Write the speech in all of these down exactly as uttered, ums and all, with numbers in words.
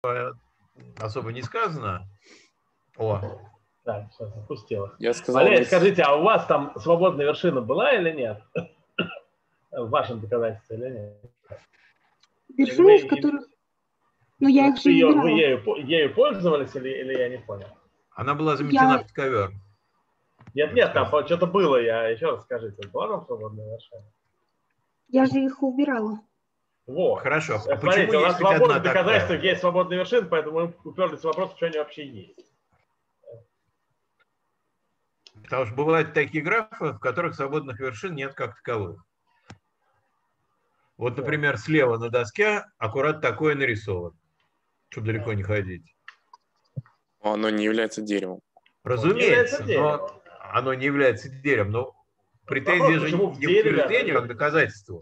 особо не сказано. О. Да, сейчас опустилось. Я сказал, Валерий, есть... скажите, а у вас там свободная вершина была или нет? В вашем доказательстве или нет? Вершины, из которых... Ну, я их же ее, выбирала. Вы ею, ею пользовались или, или я не понял? Она была заметена Я... под ковер. Нет, нет, там что-то было, я еще раз скажите, была там свободная вершина? Я же их убирала. Вот. Хорошо. А Смотрите, почему у нас есть хоть свободных одна доказательств такая? есть свободные вершины, поэтому мы уперлись в вопрос, что они вообще есть. Потому что бывают такие графы, в которых свободных вершин нет как таковых. Вот, например, слева на доске аккурат такое нарисовано, чтобы далеко не ходить. Оно не является деревом. Разумеется, не но оно не является деревом. Но претензия вопрос, же почему в не к дереве, утверждению, а а к доказательству.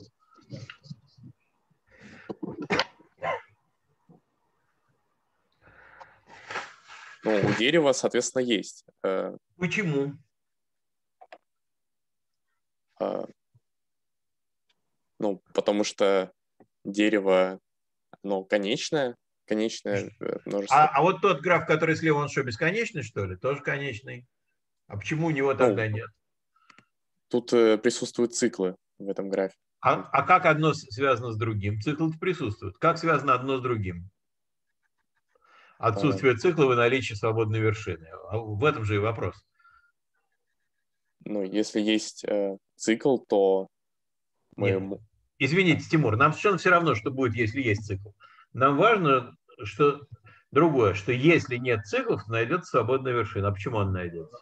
Ну, у дерева, соответственно, есть. Почему? Ну, потому что дерево, ну, конечное, конечное множество. А, а вот тот граф, который слева, он что, бесконечный, что ли? Тоже конечный. А почему у него тогда ну, нет? Тут э, присутствуют циклы в этом графе. А, а как одно связано с другим? Циклы присутствуют. Как связано одно с другим? Отсутствие цикла и наличие свободной вершины. В этом же и вопрос. Ну, если есть э, цикл, то мы... Нет. Извините, Тимур, нам совершенно все равно, что будет, если есть цикл. Нам важно, что другое, что если нет циклов, найдется свободная вершина. А почему она найдется?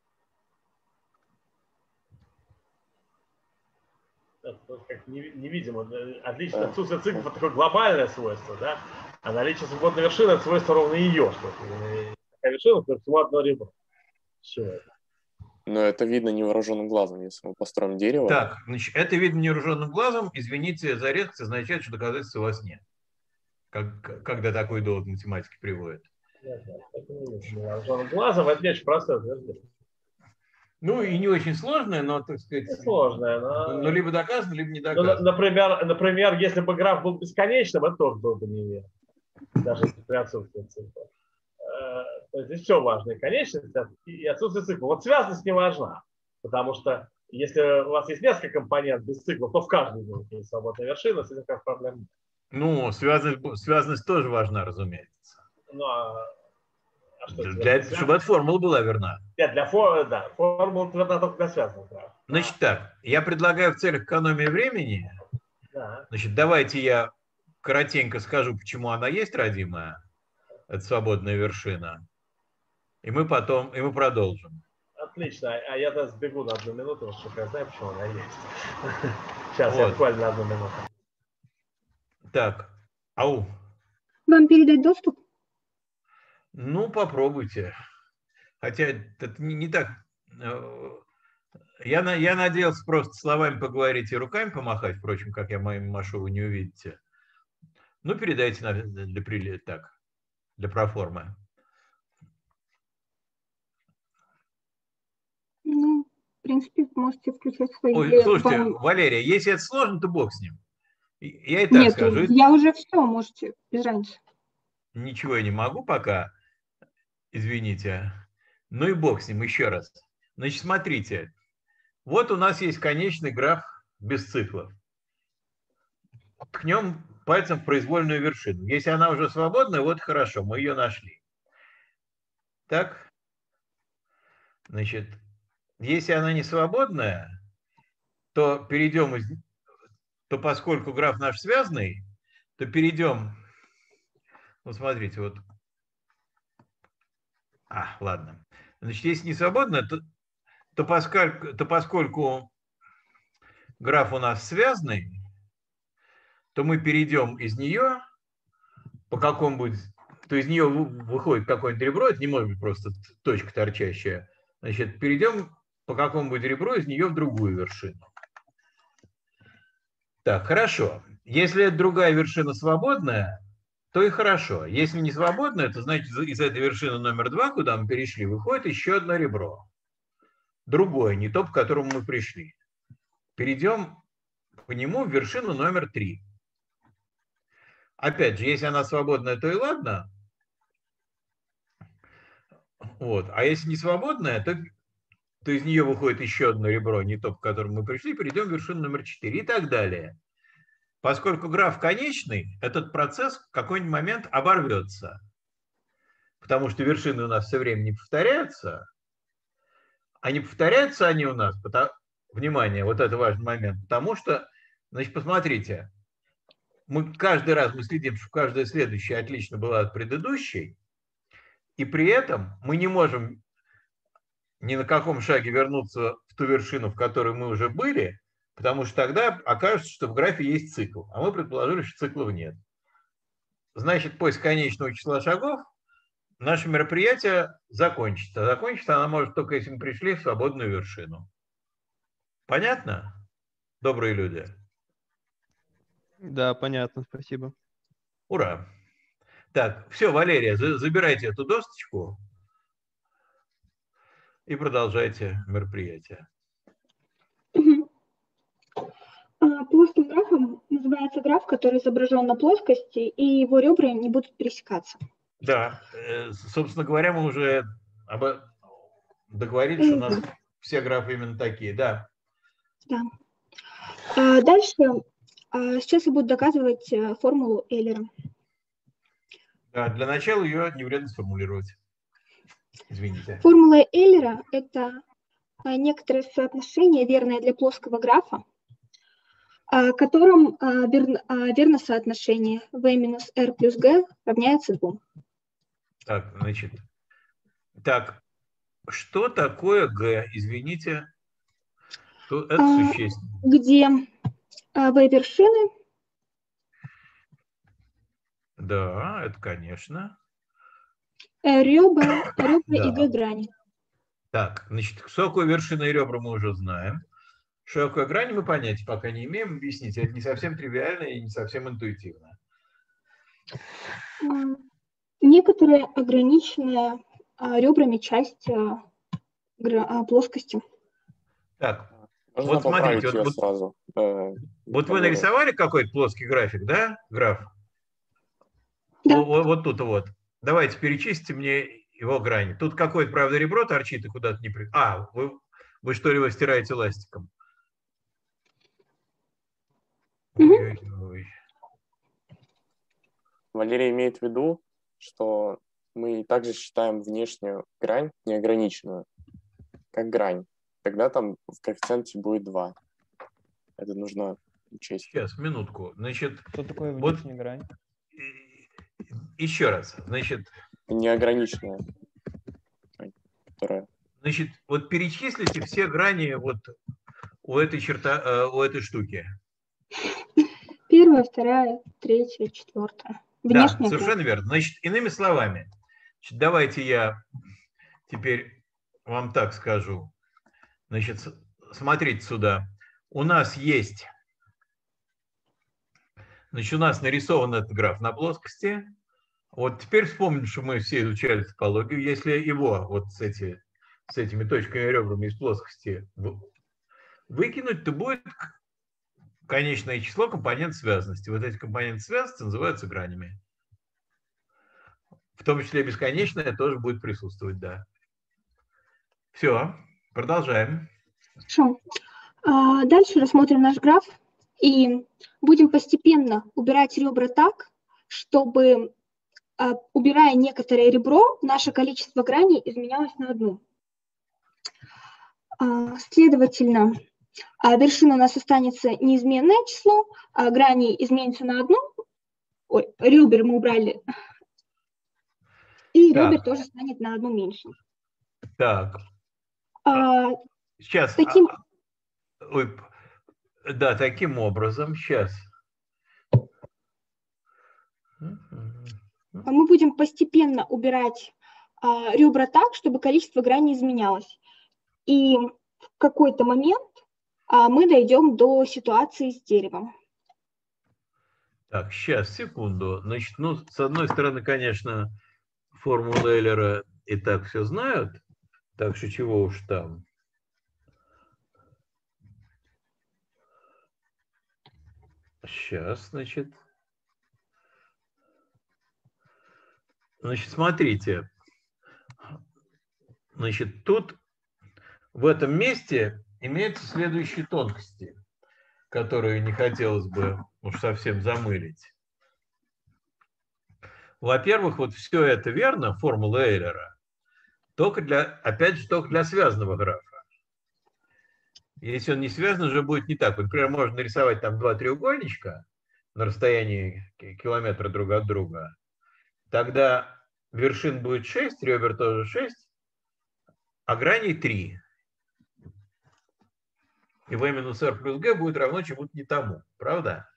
Как невидимо. Отлично. Отсутствие циклов – это такое глобальное свойство, да? А наличие свободной вершины – это свойство ровно ее. Что такая вершина, это всего одно ребро. Все это. Но это видно невооруженным глазом, если мы построим дерево. Так, значит, это видно невооруженным глазом. Извините за резкость, означает, что доказательства у вас нет. Как, когда такой довод математики приводит. Нет, нет, это не видно невооруженным глазом. Это не очень простое утверждение. Ну и не очень сложное, но, так сказать, не сложное, но... но либо доказано, либо не доказано. Ну, например, например, если бы граф был бесконечным, это тоже было бы неверно. Даже при отсутствии цикла. То есть здесь все важно. И конечность, и отсутствие цикла. Вот связанность не важна. Потому что если у вас есть несколько компонентов без цикла, то в каждой из них есть свободная вершина, с этим как проблем нет. Ну, связанность, связанность тоже важна, разумеется. Ну, а, а что для, для, чтобы эта формула была верна. Нет, для формулы, да. Формула верна только для связанности. Да. Значит так, я предлагаю в целях экономии времени, да. Значит, давайте я коротенько скажу, почему она есть родимая, это свободная вершина, и мы потом, и мы продолжим. Отлично, а я сейчас сбегу на одну минуту, чтобы я знаю, почему она есть. Сейчас вот. я буквально на одну минуту. Так, ау. Вам передать доступ? Ну, попробуйте. Хотя это не, не так. Я, я надеялся просто словами поговорить и руками помахать, впрочем, как я моим машу, вы не увидите. Ну, передайте для прилета, так, для проформы. Ну, в принципе, можете включать свои... Ой, слушайте, вам... Валерия, если это сложно, то бог с ним. Я и так Нет, скажу. Я уже все, можете, без разницы. Ничего я не могу пока, извините. Ну и бог с ним, еще раз. Значит, смотрите. Вот у нас есть конечный граф без циклов. Ткнем пальцем в произвольную вершину. Если она уже свободная, вот хорошо, мы ее нашли. Так? Значит, если она не свободная, то перейдем из... то поскольку граф наш связанный, то перейдем... Вот смотрите, вот... А, ладно. Значит, если не свободная, то, то, поскольку, то поскольку граф у нас связанный, то мы перейдем из нее по какому-нибудь... То из нее выходит какое-нибудь ребро, это не может быть просто точка торчащая. Значит, перейдем по какому-нибудь ребру из нее в другую вершину. Так, хорошо. Если это другая вершина свободная, то и хорошо. Если не свободная, то значит из этой вершины номер два, куда мы перешли, выходит еще одно ребро. Другое, не то, по которому мы пришли. Перейдем по нему в вершину номер три. опять же, если она свободная, то и ладно. Вот. А если не свободная, то, то из нее выходит еще одно ребро, не то, по которому мы пришли, перейдем в вершину номер четыре и так далее. Поскольку граф конечный, этот процесс в какой-нибудь момент оборвется. Потому что вершины у нас все время не повторяются. А не повторяются они у нас, потому, внимание, вот это важный момент, потому что, значит, посмотрите, мы каждый раз мы следим, что каждая следующая отлично была от предыдущей, и при этом мы не можем ни на каком шаге вернуться в ту вершину, в которой мы уже были, потому что тогда окажется, что в графе есть цикл. А мы предположили, что циклов нет. Значит, после конечного числа шагов наше мероприятие закончится. А закончится она может только, если мы пришли в свободную вершину. Понятно, добрые люди? Да, понятно, спасибо. Ура! Так, все, Валерия, забирайте эту досточку и продолжайте мероприятие. Плоским графом называется граф, который изображен на плоскости, и его ребра не будут пересекаться. Да, собственно говоря, мы уже договорились, что у нас все графы именно такие, да. Да. А дальше, сейчас я буду доказывать формулу Эйлера. Да, для начала ее не вредно сформулировать. Извините. Формула Эйлера – это некоторое соотношение, верное для плоского графа, которым верно, верно соотношение v минус r плюс g равняется двум. Так, значит, так, что такое g? Извините, что это а, существенно. Где v вершины. Да, это, конечно. Ребра, ребра Да. и g грани. Так, значит, что такое вершина и ребра мы уже знаем. Что такое грани мы понятия пока не имеем. Объясните, это не совсем тривиально и не совсем интуитивно. Некоторая ограниченная ребрами часть плоскости. Так, Можно вот смотрите, ее вот, сразу. Вот, вот вы нарисовали какой-то плоский график, да, граф? Да. Вот, вот тут вот. Давайте перечислите мне его грани. Тут какое-то, правда, ребро торчит и куда-то не... При... А, вы, вы что ли его стираете ластиком? Ой-ой-ой. Валерий имеет в виду, что мы также считаем внешнюю грань неограниченную, как грань. Тогда там в коэффициенте будет два. Это нужно учесть. Сейчас, минутку. Значит, что такое вот внешняя грань? Еще раз. Значит, неограниченная. Которая... Значит, вот перечислите все грани вот у этой черта, у этой штуки. Первая, вторая, третья, четвертая. Внешняя да, совершенно грань. Верно. Значит, иными словами, значит, давайте я теперь вам так скажу. Значит, смотрите сюда. У нас есть, значит, у нас нарисован этот граф на плоскости. Вот теперь вспомним, что мы все изучали топологию. Если его вот с, эти, с этими точками и ребрами из плоскости выкинуть, то будет конечное число компонент связанности. Вот эти компоненты связанности называются гранями. В том числе бесконечное тоже будет присутствовать, да. Все, продолжаем. Хорошо. А дальше рассмотрим наш граф и будем постепенно убирать ребра так, чтобы, а, убирая некоторое ребро, наше количество граней изменялось на одну. А, следовательно, а вершина у нас останется неизменное число, а грани изменится на одну. Ой, ребер мы убрали. И так. ребер тоже станет на одну меньше. Так. А, Сейчас. Таким... Ой, да, таким образом. Сейчас. Мы будем постепенно убирать а, ребра так, чтобы количество граней изменялось. И в какой-то момент а, мы дойдем до ситуации с деревом. Так, сейчас, секунду. Значит, ну, с одной стороны, конечно, формулу Эйлера и так все знают, так что чего уж там. Сейчас, значит. Значит, смотрите. Значит, тут в этом месте имеются следующие тонкости, которые не хотелось бы уж совсем замылить. Во-первых, вот все это верно, формула Эйлера, только для, опять же, только для связанного графа. Если он не связан, уже будет не так. Например, можно нарисовать там два треугольничка на расстоянии километра друг от друга. Тогда вершин будет шесть, ребер тоже шесть, а граней три. И v минус r плюс g будет равно чему-то не тому. Правда?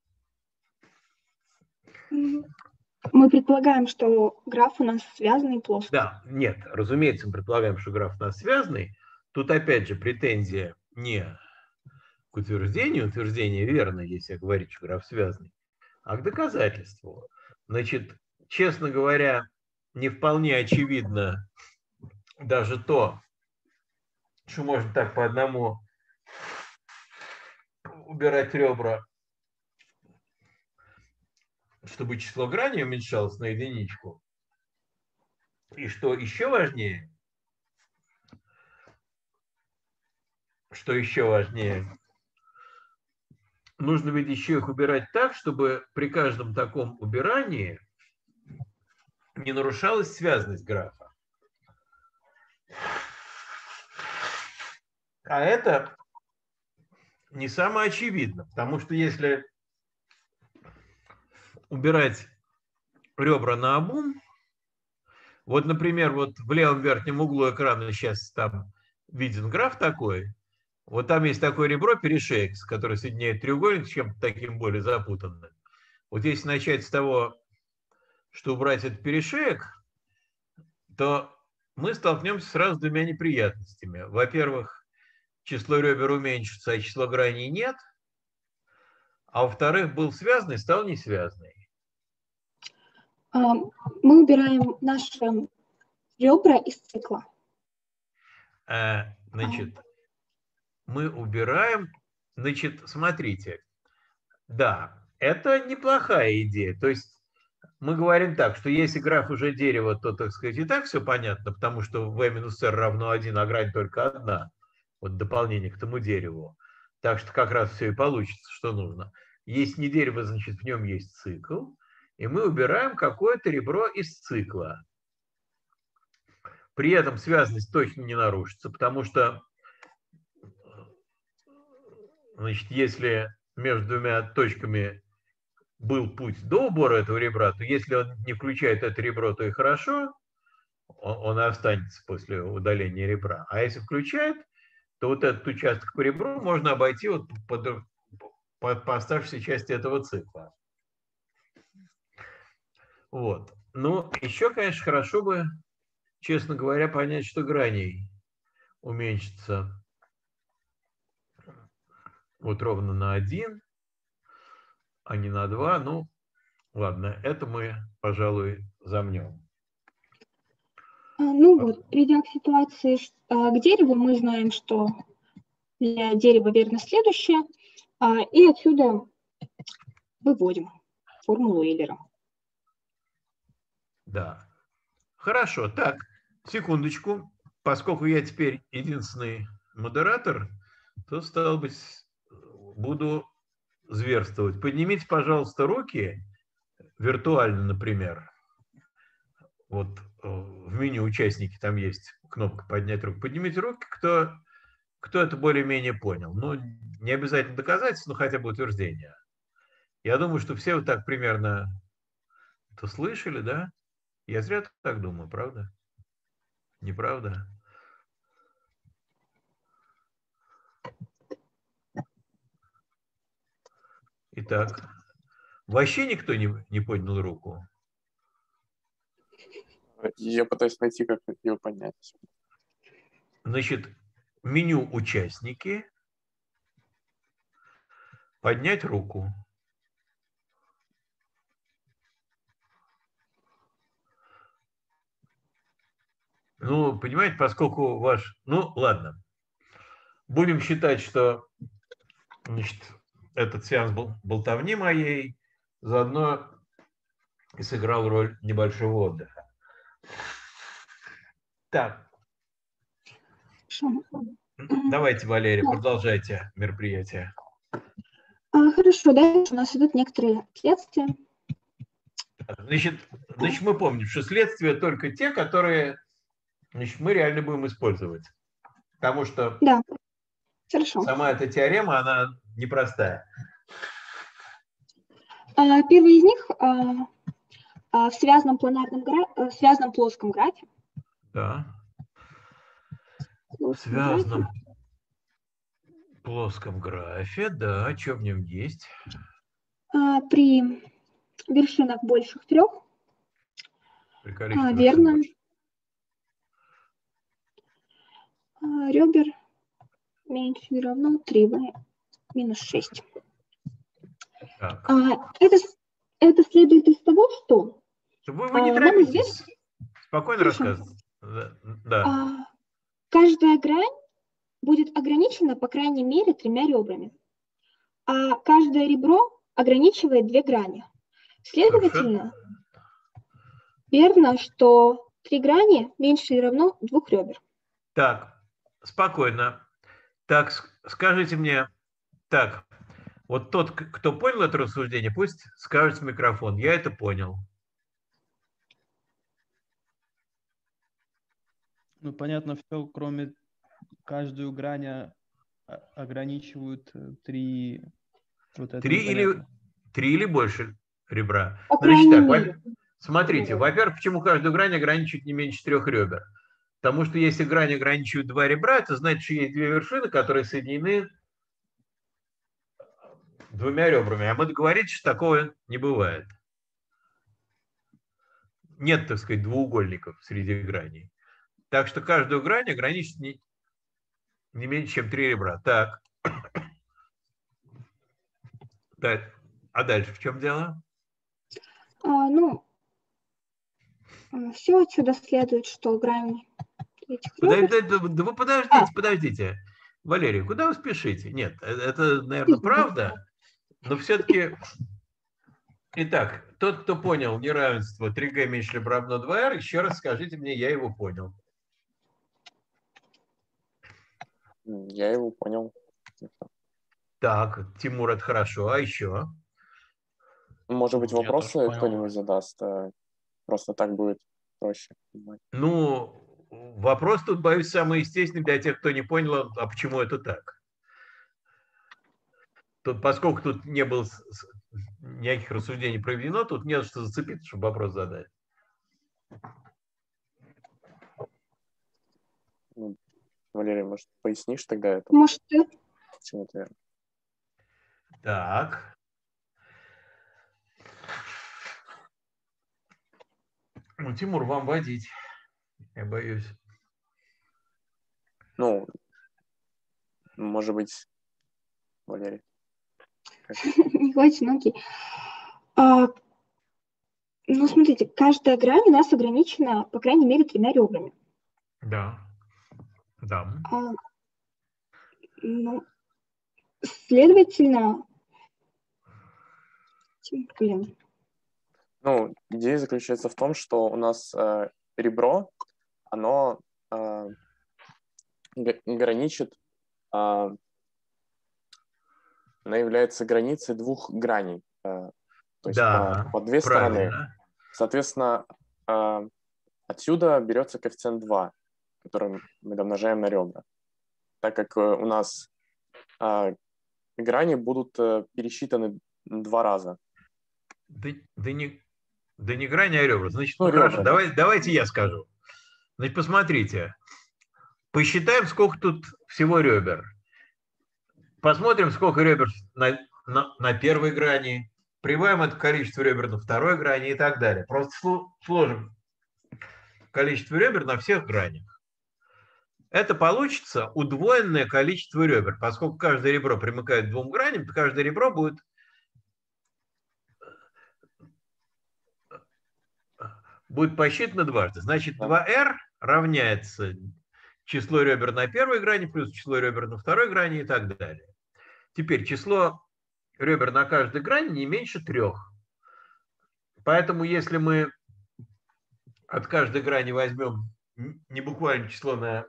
Мы предполагаем, что граф у нас связанный плоский. Да, нет, разумеется, мы предполагаем, что граф у нас связанный. Тут опять же претензия не к утверждению, утверждение верно, если я говорю, что граф связанный, а к доказательству. Значит, честно говоря, не вполне очевидно даже то, что можно так по одному убирать ребра, чтобы число граней уменьшалось на единичку. И что еще важнее, что еще важнее, нужно ведь еще их убирать так, чтобы при каждом таком убирании не нарушалась связность графа. А это не самое очевидно, потому что если убирать ребра наобум, вот, например, вот в левом верхнем углу экрана сейчас там виден граф такой, вот там есть такое ребро перешеек, которое соединяет треугольник с чем-то таким более запутанным. Вот если начать с того, что убрать этот перешеек, то мы столкнемся сразу с двумя неприятностями. Во-первых, число ребер уменьшится, а число граней нет. А во-вторых, был связанный, стал несвязанный. Мы убираем наши ребра из цикла. А, значит, мы убираем, значит, смотрите, да, это неплохая идея. То есть мы говорим так, что если граф уже дерево, то, так сказать, и так все понятно, потому что v минус r равно один, а грань только одна. Вот дополнение к тому дереву. Так что как раз все и получится, что нужно. Если не дерево, значит, в нем есть цикл. И мы убираем какое-то ребро из цикла. При этом связанность точно не нарушится, потому что, значит, если между двумя точками был путь до убора этого ребра, то если он не включает это ребро, то и хорошо, он, он останется после удаления ребра. А если включает, то вот этот участок по ребру можно обойти вот по, по, по оставшейся части этого цикла. Вот. Ну, еще, конечно, хорошо бы, честно говоря, понять, что граней уменьшится вот ровно на один, а не на два. Ну, ладно, это мы, пожалуй, замнем. Ну вот, перейдя к ситуации к дереву, мы знаем, что для дерева верно следующее, и отсюда выводим формулу Эйлера. Да. Хорошо. Так, секундочку. Поскольку я теперь единственный модератор, то, стало быть, буду зверствовать. Поднимите, пожалуйста, руки, виртуально, например. Вот в меню участники там есть кнопка «Поднять руку». Поднимите руки, кто, кто это более-менее понял. Ну, не обязательно доказательство, но хотя бы утверждение. Я думаю, что все вот так примерно это слышали, да? Я зря так думаю, правда? Неправда? Итак, вообще никто не, не поднял руку? Я пытаюсь найти, как ее поднять. Значит, меню «Участники», поднять руку. Ну, понимаете, поскольку ваш... Ну, ладно. Будем считать, что, значит, этот сеанс был болтовни моей. Заодно и сыграл роль небольшого отдыха. Так. Давайте, Валерия, продолжайте мероприятие. Хорошо, дальше у нас идут некоторые следствия. Значит, значит, мы помним, что следствия только те, которые, значит, мы реально будем использовать. Потому что да. Хорошо. Сама эта теорема, она непростая. Первый из них в связанном планарном гра... в связанном плоском графе. Да. В связанном графе. Плоском графе, да. Что в нем есть? При вершинах больших трех. При количестве верно. Больше. Ребер меньше или равно три минус шесть. Так. Это, это следует из того, что... Вы, вы не торопитесь. Спокойно рассказывайте. Да. Каждая грань будет ограничена, по крайней мере, тремя ребрами. А каждое ребро ограничивает две грани. Следовательно, верно, что три грани меньше или равно двух ребер. Так, спокойно. Так, скажите мне, так, вот тот, кто понял это рассуждение, пусть скажет в микрофон. Я это понял. Ну, понятно, все, кроме каждую грань ограничивают три... Вот это три, или, три или больше ребра. По Значит так, мере. смотрите, во-первых, почему каждую грань ограничивают не меньше трех ребер? Потому что если грань ограничивают два ребра, это значит, что есть две вершины, которые соединены двумя ребрами. А мы договорились, что такого не бывает. Нет, так сказать, двуугольников среди граней. Так что каждую грань ограничить не, не меньше, чем три ребра. Так. Так. А дальше в чем дело? А, ну, все отсюда следует, что грань этих Подождите, да, да вы подождите, а. подождите. Валерий, куда вы спешите? Нет, это, наверное, правда, но все-таки... Итак, тот, кто понял неравенство три гэ меньше либо равно два эр, еще раз скажите мне, я его понял. Я его понял. Так, Тимур, это хорошо. А еще? Может быть, вопросы кто-нибудь задаст? Просто так будет проще. Ну, вопрос тут, боюсь, самый естественный для тех, кто не понял, а почему это так. Тут, поскольку тут не было никаких рассуждений проведено, тут не за что зацепиться, чтобы вопрос задать. Валерий, может, пояснишь тогда это? Может, ты? Почему это верно? Так. Ну, Тимур, вам водить, я боюсь. Ну, может быть, Валерий. Не хочешь, ну окей. А, ну, смотрите, каждая грань у нас ограничена, по крайней мере, тремя ребрами. Да. Да. А, ну, следовательно, блин. Ну, идея заключается в том, что у нас э, ребро, оно э, граничит, э, оно является границей двух граней, э, то есть да, по, по две правильно. стороны. Соответственно, э, отсюда берется коэффициент два, который мы домножаем на ребра, так как э, у нас э, грани будут э, пересчитаны два раза. Да, да, не, да не грани, а ребра. Значит, ну, ну, хорошо, ребра, давай, давайте я скажу. Значит, посмотрите. Посчитаем, сколько тут всего ребер. Посмотрим, сколько ребер на, на, на первой грани. Прибавим это количество ребер на второй грани и так далее. Просто сложим количество ребер на всех гранях. Это получится удвоенное количество ребер. Поскольку каждое ребро примыкает к двум граням, то каждое ребро будет будет посчитано дважды. Значит, два эр равняется число ребер на первой грани плюс число ребер на второй грани и так далее. Теперь число ребер на каждой грани не меньше трех. Поэтому если мы от каждой грани возьмем не буквально число на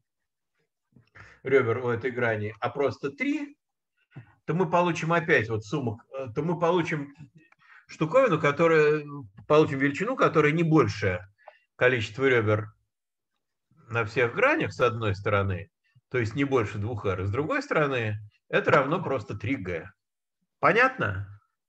ребер у этой грани, а просто три, то мы получим опять вот сумму, то мы получим штуковину, которая, получим величину, которая не больше количества ребер на всех гранях, с одной стороны, то есть не больше двух эр, с другой стороны, это равно просто три гэ. Понятно?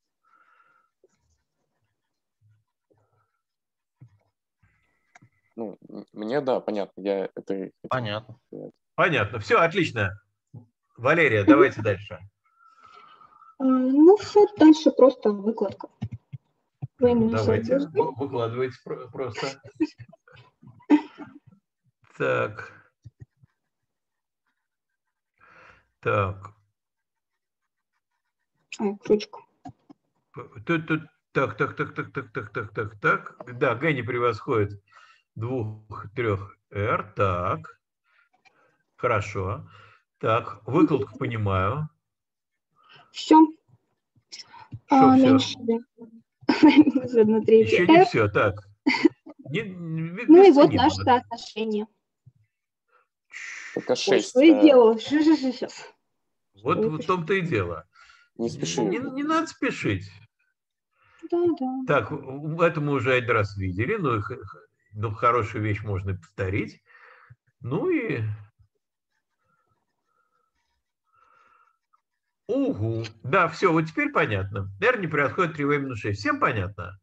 Ну, мне, да, понятно. Я это... Понятно. Понятно. Все, отлично. Валерия, давайте дальше. Ну, все, дальше просто выкладка. Давайте, выкладывайте просто. Так. Так. Ой, крючку. Тут, тут, так, так, так, так, так, так, так, так, так. Да, Г не превосходит двух-трех эр. Так. Хорошо. Так, выкладку понимаю. Все. Что а, все? Меньше. Еще не все, так. Не, не, ну и вот наше соотношение. Только шесть. Что я сделала? Сейчас. Вот в том-то и дело. Не спеши. Не, не надо спешить. Да, да. Так, это мы уже один раз видели, но ну, хорошую вещь можно повторить. Ну и... Угу. Да, все, вот теперь понятно. R не превосходит три вэ минус шесть. Всем понятно?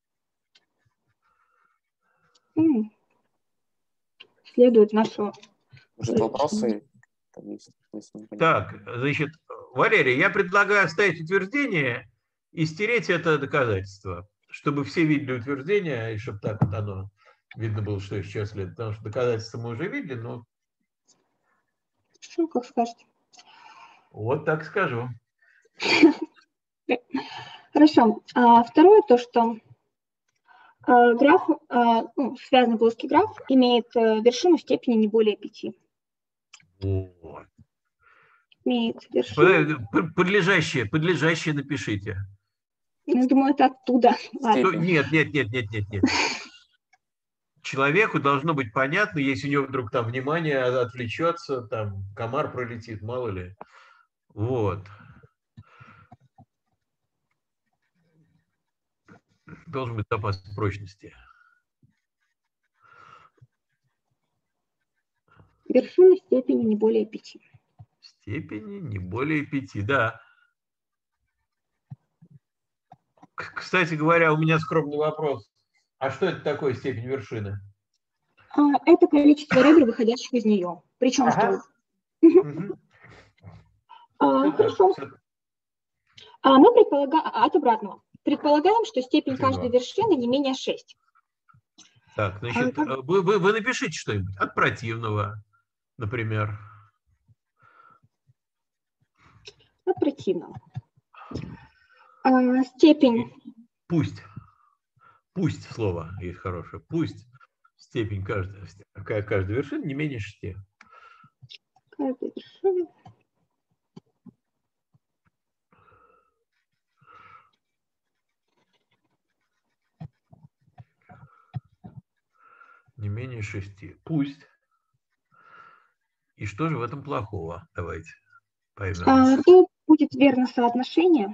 Mm. Следует нашу... Может, вопросы? Так, значит, Валерий, я предлагаю оставить утверждение и стереть это доказательство, чтобы все видели утверждение, и чтобы так вот оно видно было, что еще следует. Потому что доказательства мы уже видели, но... Что, как скажете? Вот так скажу. Хорошо. А второе то, что а, граф, а, ну, связанный плоский граф имеет а, вершину степени не более пяти. Вот. Имеет вершину... Подлежащее, подлежащее напишите. Я думаю, это оттуда. Ладно. Нет, нет, нет, нет, нет, нет. Человеку должно быть понятно, если у него вдруг там внимание отвлечется, там комар пролетит, мало ли. Вот. Должен быть запас прочности. Вершина степени не более пяти. Степени не более пяти, да. Кстати говоря, у меня скромный вопрос. А что это такое степень вершины? А, это количество ребер, выходящих из нее. Причем ага. что... Угу. А, хорошо. А мы предполагаем... От обратного. Предполагаем, что степень каждой вершины не менее шесть. Так, значит, а, как... вы, вы, вы напишите что-нибудь от противного, например. От противного. А, степень... Пусть. Пусть слово есть хорошее. Пусть степень каждой, каждой вершины не менее шести. Каждой вершины... Не менее шести. Пусть. И что же в этом плохого? Давайте поймем. А, то будет верно соотношение.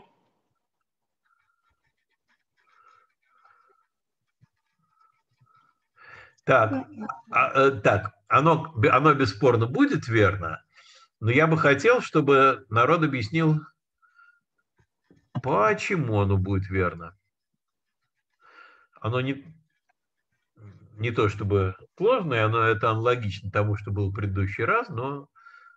Так, а, так оно, оно бесспорно будет верно, но я бы хотел, чтобы народ объяснил, почему оно будет верно. Оно не... Не то чтобы сложное, оно это аналогично тому, что был в предыдущий раз, но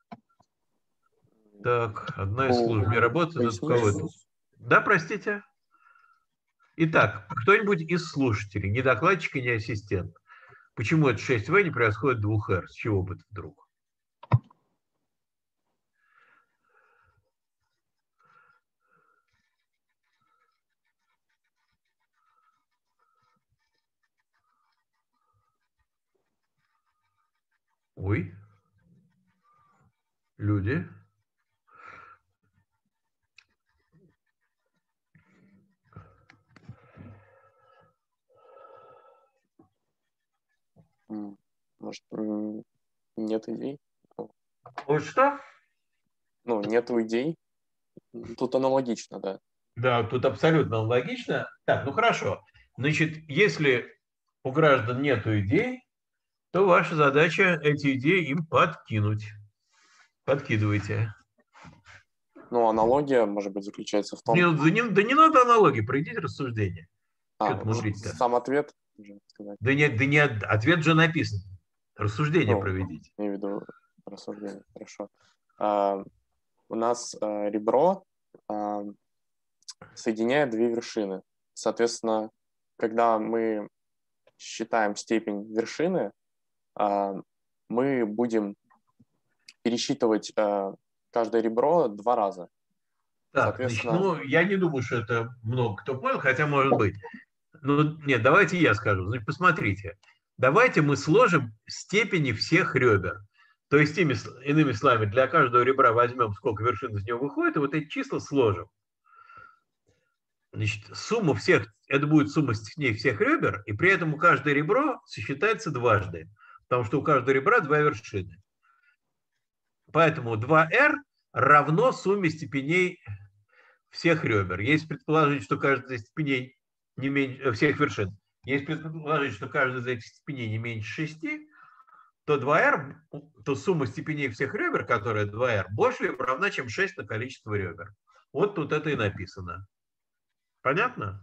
так, одна из служб не работает, это кого-то. Да, простите. Итак, кто-нибудь из слушателей, не докладчик и не ассистент, почему это шесть вэ не превосходит двух эр? С чего бы это вдруг? Ой, люди. Может, нет идей? Вот что? Ну, нету идей. Тут аналогично, да. Да, тут абсолютно логично. Так, ну хорошо. Значит, если у граждан нет идей, то ваша задача эти идеи им подкинуть. Подкидывайте. Ну, аналогия, может быть, заключается в том... Не, да, не, да не надо аналогии, проведите рассуждение. А, Что-то мудрить-то. сам ответ? Уже сказать. Да нет, да нет, ответ же написан. Рассуждение Ну, проведите. имею в виду рассуждение, хорошо. А, у нас а, ребро а, соединяет две вершины. Соответственно, когда мы считаем степень вершины, а, мы будем пересчитывать а, каждое ребро два раза. Так, значит, ну, я не думаю, что это много кто понял, хотя может быть. Ну, нет, давайте я скажу. Значит, посмотрите. Давайте мы сложим степени всех ребер. То есть, иными, иными словами, для каждого ребра возьмем, сколько вершин из него выходит, и вот эти числа сложим. Значит, сумма всех, это будет сумма степеней всех ребер, и при этом у каждого ребро сосчитается дважды, потому что у каждого ребра два вершины. Поэтому два эр равно сумме степеней всех ребер. Если предположить, что каждая из степеней не меньше, всех вершин, если предположить, что каждая из этих степеней не меньше шести, то два эр, то сумма степеней всех ребер, которая два эр, больше либо равна, чем шесть на количество ребер. Вот тут это и написано. Понятно?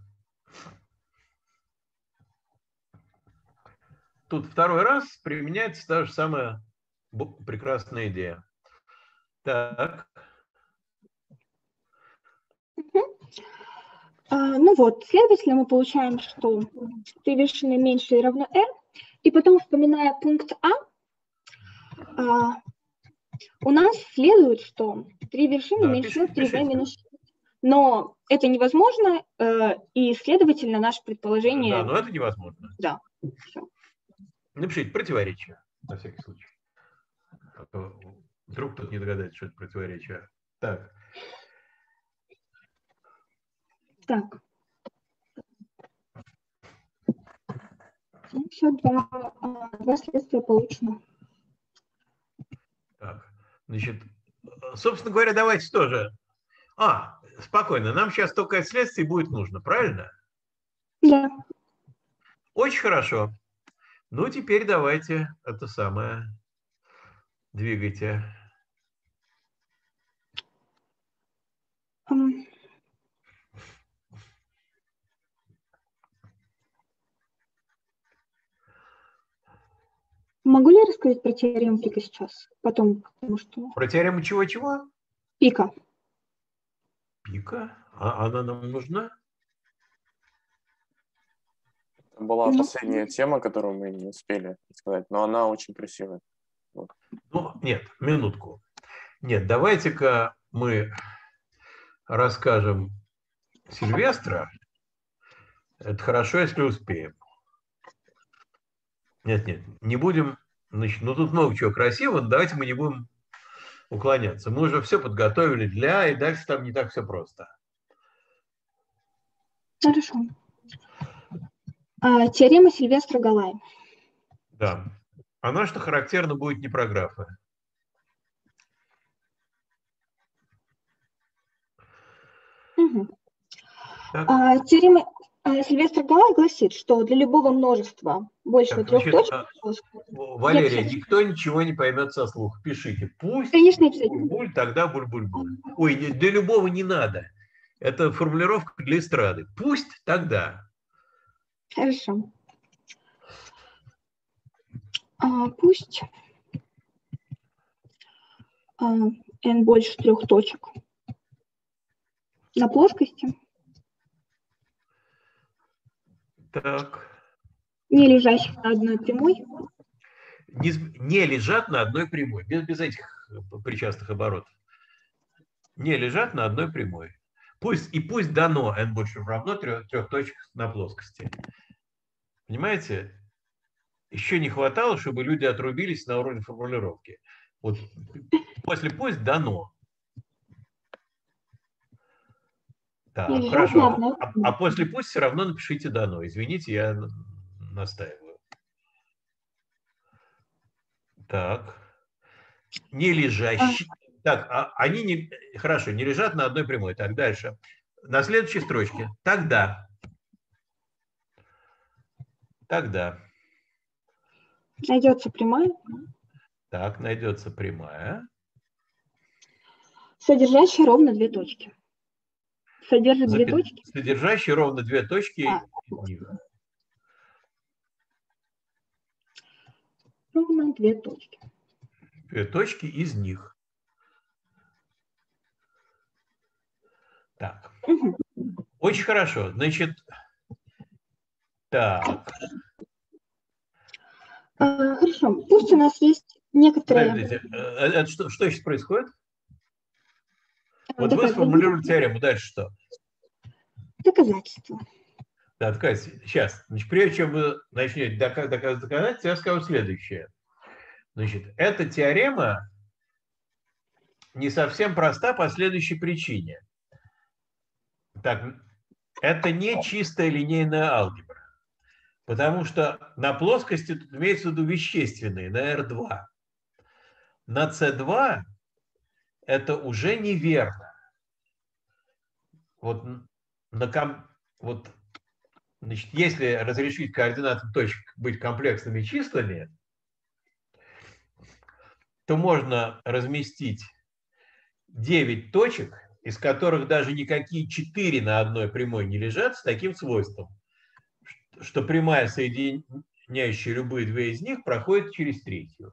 Тут второй раз применяется та же самая прекрасная идея. Так. А, ну вот, следовательно, мы получаем, что три вершины меньше или равно r, и потом, вспоминая пункт А, а у нас следует, что три вершины Да, меньше пишите, три v пишите. минус шесть. Но это невозможно, э, и, следовательно, наше предположение... Да, но это невозможно. Да. Все. Напишите противоречие, на всякий случай. А то вдруг кто-то не догадается, что это противоречие. Так. Так. Ну, все, два, два следствия получено. Так, значит, собственно говоря, давайте тоже... А, спокойно, нам сейчас только это следствие будет нужно, правильно? Да. Очень хорошо. Ну, теперь давайте это самое двигайте. Um. Могу ли я рассказать про теорему Пика сейчас? Потом, потому что... Про теорему чего-чего? Пика. Пика? А она нам нужна? Это была Ну. последняя тема, которую мы не успели сказать, но она очень красивая. Вот. Ну, нет, минутку. Нет, давайте-ка мы расскажем Сильвестра. Это хорошо, если успеем. Нет, нет, не будем. Значит, ну, тут много чего красивого, но давайте мы не будем уклоняться. Мы уже все подготовили для, и дальше там не так все просто. Хорошо. А, теорема Сильвестра-Галлая. Да. Она, что характерно, будет не про графы. Угу. А, теорема а, Сильвестра-Галлая гласит, что для любого множества большего Так, трех значит, точек... а, Валерия, никто ничего не поймет со слуха. Пишите. Пусть Конечно, буль-буль, тогда буль-буль-буль. Ой, для любого не надо. Это формулировка для эстрады. Пусть тогда. Хорошо. А, пусть а, n больше трех точек на плоскости, Так. не лежащих на одной прямой. Не, не лежат на одной прямой, без, без этих причастных оборотов. Не лежат на одной прямой. Пусть, и пусть дано n больше равно трех, трех точек на плоскости. Понимаете? Еще не хватало, чтобы люди отрубились на уровне формулировки. Вот после пусть дано. Да, Лежат хорошо. на одной А, а после пусть все равно напишите дано. Извините, я настаиваю. Так. Не лежащие. Так, а они не... Хорошо, не лежат на одной прямой. Так, дальше. На следующей строчке. Тогда. Тогда. Найдется прямая. Так, найдется прямая. Содержащая ровно две точки. Содержит две точки. Содержащая ровно две точки. А. из них. Ровно две точки. Две точки из них. Так. Угу. Очень хорошо. Значит, так. А, хорошо. Пусть у нас есть некоторые... Подождите, это что, что сейчас происходит? Вот Доказательства. вы сформулировали теорему. Дальше что? Доказательства. Да, сейчас. Значит, прежде чем вы начнете доказывать доказательства, я скажу следующее. Значит, эта теорема не совсем проста по следующей причине. Так, это не чистая линейная алгебра. Потому что на плоскости тут имеется в виду вещественные, на эр два. На цэ два это уже неверно. Вот, на ком, вот значит, если разрешить координатам точек быть комплексными числами, то можно разместить девять точек, из которых даже никакие четыре на одной прямой не лежат, с таким свойством, что прямая, соединяющая любые две из них, проходит через третью.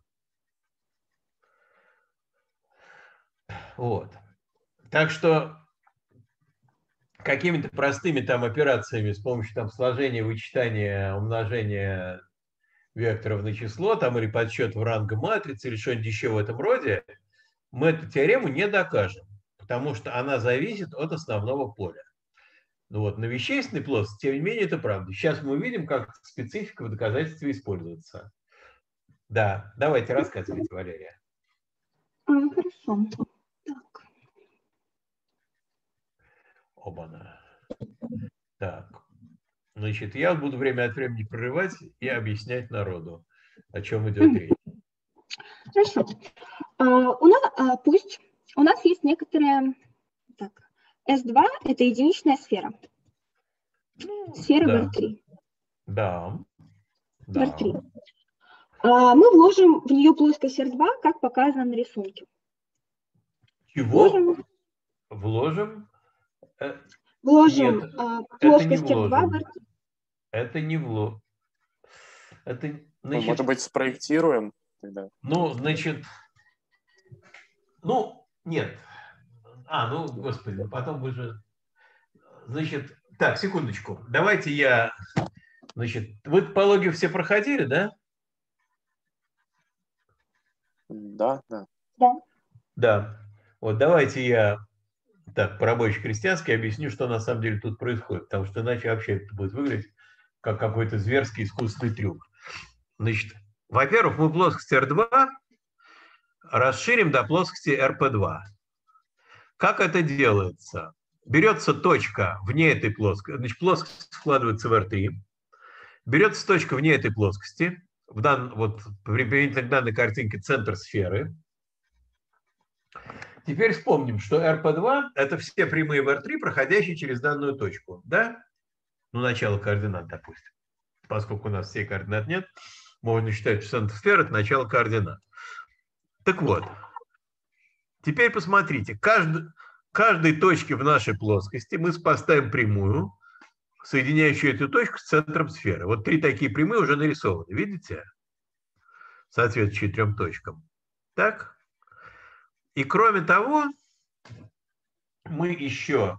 Вот. Так что какими-то простыми там операциями с помощью там сложения, вычитания, умножения векторов на число, там или подсчет в ранга матрицы, или что-нибудь еще в этом роде, мы эту теорему не докажем, потому что она зависит от основного поля. Ну вот, на вещественной плоскости, тем не менее, это правда. Сейчас мы увидим, как специфика в доказательстве используется. Да, давайте рассказывайте, Валерия. А, хорошо. Так. Оба-на. Так. Значит, я буду время от времени прерывать и объяснять народу, о чем идет речь. Хорошо. А, у нас, а, пусть у нас есть некоторые... Так. эс два – это единичная сфера. Ну, сфера да. в эр три. Да. В эр три. А, мы вложим в нее плоскость эр два, как показано на рисунке. Чего? Вложим, Вложим? вложим Нет, а, это не плоскость эр два в вложим. эр три. Это не вложим. Это, значит, Может быть, спроектируем тогда? Ну, значит, ну, нет. А, ну, господи, ну потом вы же... Значит, так, секундочку. Давайте я... Значит, вы по логике все проходили, да? Да, да. Да. Да. Вот давайте я так по-рабоче-крестьянски объясню, что на самом деле тут происходит, потому что иначе вообще это будет выглядеть как какой-то зверский искусственный трюк. Значит, во-первых, мы плоскость эр два расширим до плоскости эр пэ два. Как это делается? Берется точка вне этой плоскости, значит, плоскость складывается в эр три, берется точка вне этой плоскости, в дан, вот, применительно к данной картинке центр сферы. Теперь вспомним, что эр пэ два – это все прямые в эр три, проходящие через данную точку. Да? Ну, начало координат, допустим. Поскольку у нас всей координат нет, можно считать, что центр сферы – это начало координат. Так вот, теперь посмотрите. Каждый, каждой точке в нашей плоскости мы поставим прямую, соединяющую эту точку с центром сферы. Вот три такие прямые уже нарисованы. Видите? Соответствующие трем точкам. Так? И кроме того, мы еще,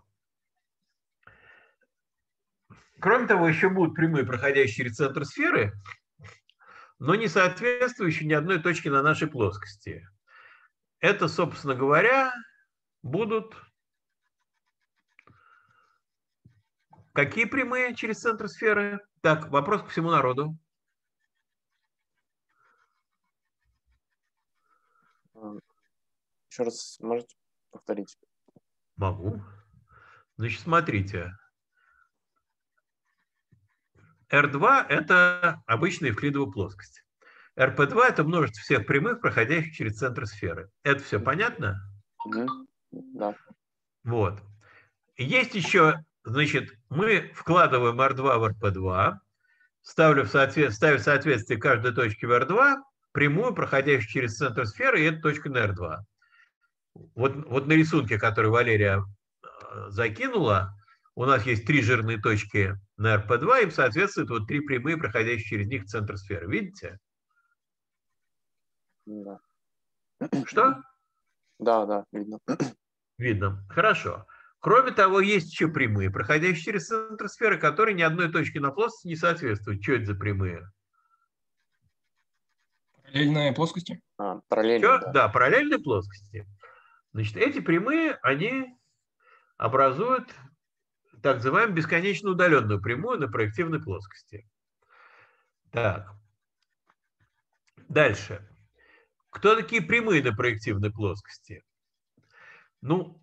кроме того, еще будут прямые, проходящие через центр сферы, но не соответствующие ни одной точке на нашей плоскости. Это, собственно говоря, будут какие прямые через центр сферы? Так, вопрос к всему народу. Еще раз можете повторить? Могу. Значит, смотрите. эр два – это обычная евклидова плоскость. эр пэ два – это множество всех прямых, проходящих через центр сферы. Это все понятно? Угу. Да. Вот. Есть еще, значит, мы вкладываем эр два в эр пэ два, ставлю в соответ... ставим в соответствие каждой точки в эр два прямую, проходящую через центр сферы, и это точка на эр два. Вот, вот на рисунке, который Валерия закинула, у нас есть три жирные точки на эр пэ два, им соответствуют вот три прямые, проходящие через них в центр сферы. Видите? Да. Что? Да, да, видно. Видно. Хорошо. Кроме того, есть еще прямые, проходящие через центр сферы, которые ни одной точке на плоскости не соответствуют. Что это за прямые? Параллельные плоскости? А, параллельно, да. да. да, параллельные плоскости. Значит, эти прямые, они образуют так называемую бесконечно удаленную прямую на проективной плоскости. Так. Дальше. Кто такие прямые на проективной плоскости? Ну,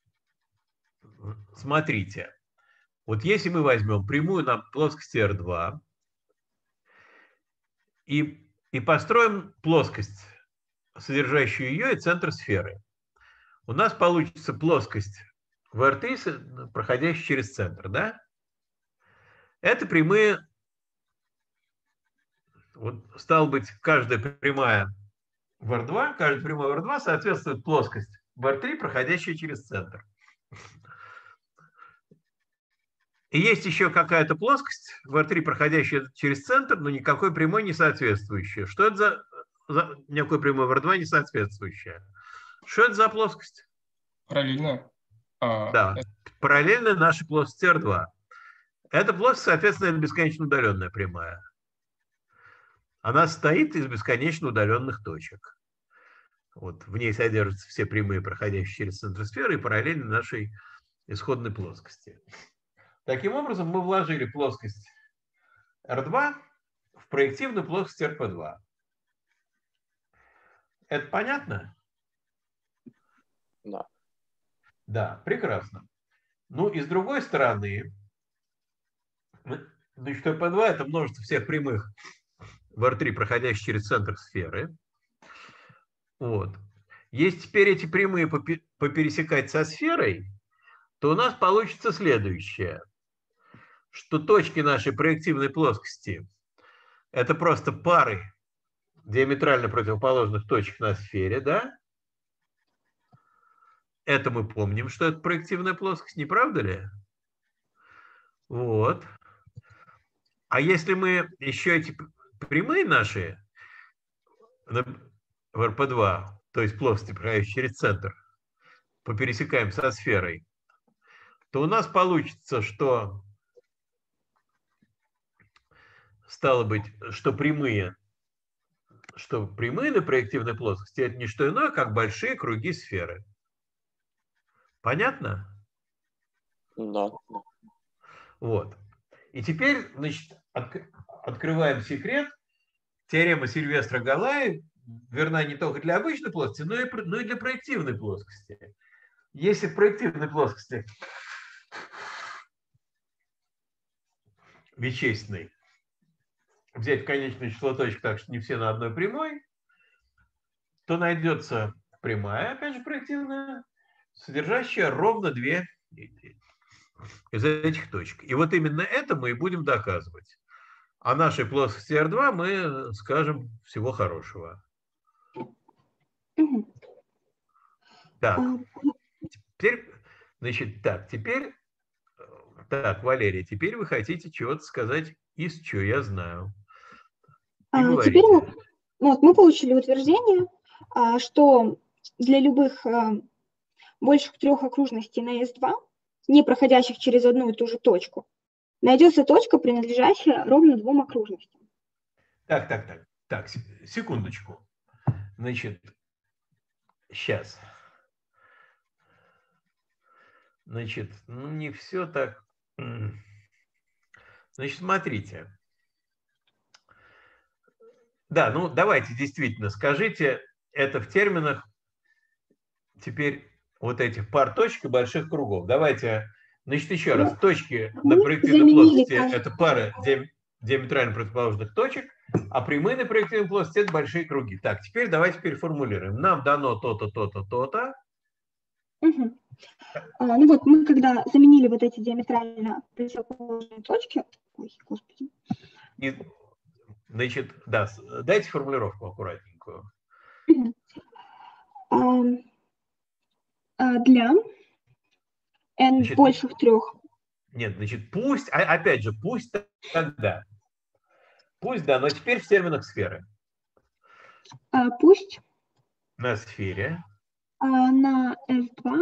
смотрите. Вот если мы возьмем прямую на плоскости эр два и, и построим плоскость, содержащую ее и центр сферы, у нас получится плоскость в эр три, проходящая через центр, да? Это прямые, вот стало быть, каждая прямая в эр два, каждая прямая в эр два соответствует плоскость в эр три, проходящая через центр. И есть еще какая-то плоскость в эр три, проходящая через центр, но никакой прямой не соответствующая. Что это за, за никакой прямой в эр два не соответствующая? Что это за плоскость? Параллельная. А, да, это... параллельная нашей плоскости эр два. Эта плоскость, соответственно, это бесконечно удаленная прямая. Она состоит из бесконечно удаленных точек. Вот, в ней содержатся все прямые, проходящие через центр сферы, и параллельно нашей исходной плоскости. Таким образом, мы вложили плоскость эр два в проективную плоскость эр пэ два. Это понятно? Да. Да, прекрасно. Ну и с другой стороны, значит, эр пэ два – это множество всех прямых в эр три, проходящих через центр сферы. Вот. Если теперь эти прямые попересекать со сферой, то у нас получится следующее, что точки нашей проективной плоскости – это просто пары диаметрально противоположных точек на сфере, да? Это мы помним, что это проективная плоскость, не правда ли? Вот. А если мы еще эти прямые наши в эр пэ два, то есть плоскости, проходящие через центр, попересекаем со сферой, то у нас получится, что стало быть, что прямые, что прямые на проективной плоскости – это не что иное, как большие круги сферы. Понятно? Да. Вот. И теперь, значит, от, открываем секрет. Теорема Сильвестра-Галлаи верна не только для обычной плоскости, но и, но и для проективной плоскости. Если в проективной плоскости вещественной взять конечное число точек, так что не все на одной прямой, то найдется прямая, опять же, проективная, содержащая ровно две из этих точек. И вот именно это мы и будем доказывать. А нашей плоскости эр два мы скажем всего хорошего. Так, теперь, значит, так, теперь, так, Валерия, теперь вы хотите чего-то сказать из чего я знаю. А, теперь мы, вот, мы получили утверждение, а, что для любых а, больших трех окружностей на эс два, не проходящих через одну и ту же точку, найдется точка, принадлежащая ровно двум окружностям. Так, так, так, так, секундочку. Значит, сейчас. Значит, ну не все так. Значит, смотрите. Да, ну давайте действительно скажите это в терминах теперь вот этих пар точек и больших кругов. Давайте, значит, еще раз. Точки на проективной плоскости – это пары, диаметрально противоположных точек, а прямые на проективной плоскости – это большие круги. Так, теперь давайте переформулируем. Нам дано то-то, то-то, то-то. Угу. А, ну вот мы когда заменили вот эти диаметрально противоположные точки, ой, господи. И, значит, да, дайте формулировку аккуратненькую. Угу. А, а для n значит, больших трех. Нет, значит, пусть, опять же, пусть тогда. Пусть, да, но теперь в терминах сферы. А, пусть на сфере а, на эс два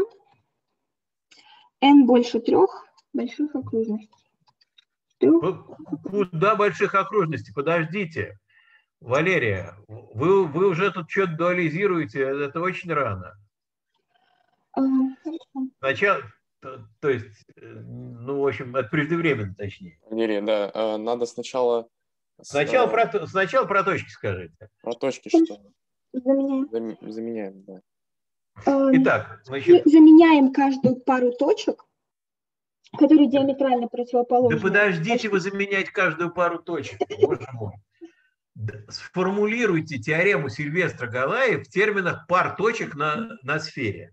n больше трех больших окружностей. Трех. Куда больших окружностей? Подождите. Валерия, вы, вы уже тут что-то дуализируете, это очень рано. А, Сначала, то, то есть, ну, в общем, это преждевременно, точнее. Валерия, да, надо сначала... Сначала, с... про, сначала про точки скажите. Про точки что? Заменяем. Заменяем, да. Итак, значит... Мы заменяем каждую пару точек, которые диаметрально противоположны. Да подождите вы заменять каждую пару точек, боже мой. Сформулируйте теорему Сильвестра-Галлаи в терминах пар точек на, на сфере.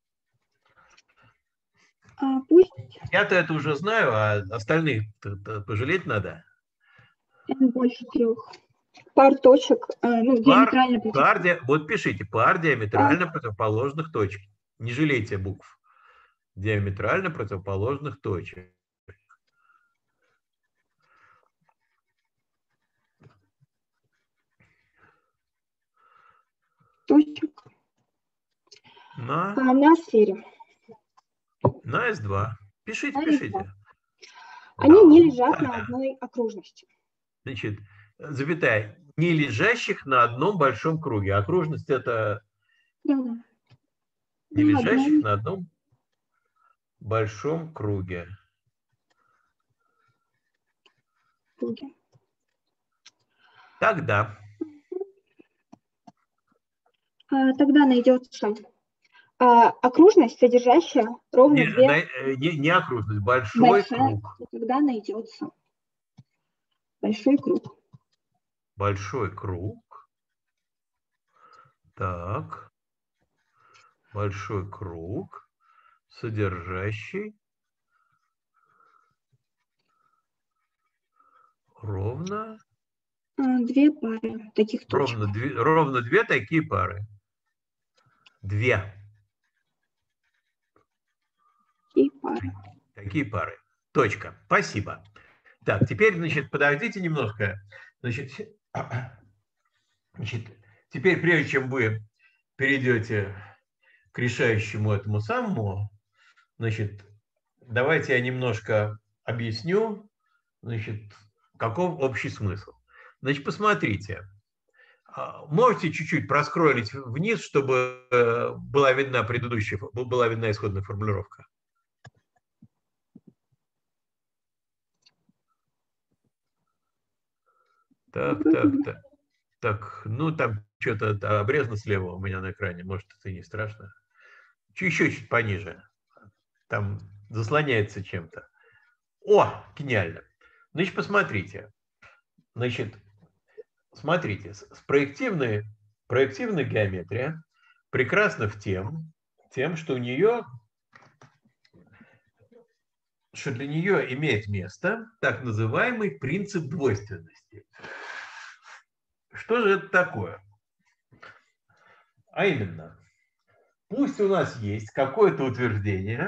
А, пусть... Я-то это уже знаю, а остальных пожалеть надо. n больше трех. Пар точек, ну, пар, диаметрально пар, ди... Вот пишите, пар диаметрально а. противоположных точек. Не жалейте букв. Диаметрально противоположных точек. Точек. На, а, на сфере. На эс два. Пишите, на пишите. эс два. Они да. не лежат да. на одной окружности. Значит, запятая, не лежащих на одном большом круге. Окружность это да. не на лежащих одном... на одном большом круге. круге. Тогда. А, тогда найдется а, окружность, содержащая ровно не, две... Не, не окружность, большой большая, круг. Тогда найдется большой круг. Большой круг. Так. Большой круг, содержащий ровно... Две пары таких точек. Ровно две, ровно две такие пары. Две. Такие пары. Такие пары. Точка. Спасибо. Так, теперь, значит, подождите немножко. Значит, значит, теперь, прежде чем вы перейдете к решающему этому самому, значит, давайте я немножко объясню, значит, каков общий смысл. Значит, посмотрите. Можете чуть-чуть проскроллить вниз, чтобы была видна предыдущая, была видна исходная формулировка. Так, так, так. Так, ну там что-то обрезано слева у меня на экране, может, это и не страшно. Еще чуть пониже. Там заслоняется чем-то. О, гениально. Значит, посмотрите. Значит, смотрите, проективная, проективная геометрия прекрасна в тем, тем, что у нее, что для нее имеет место так называемый принцип двойственности. Что же это такое? А именно, пусть у нас есть какое-то утверждение,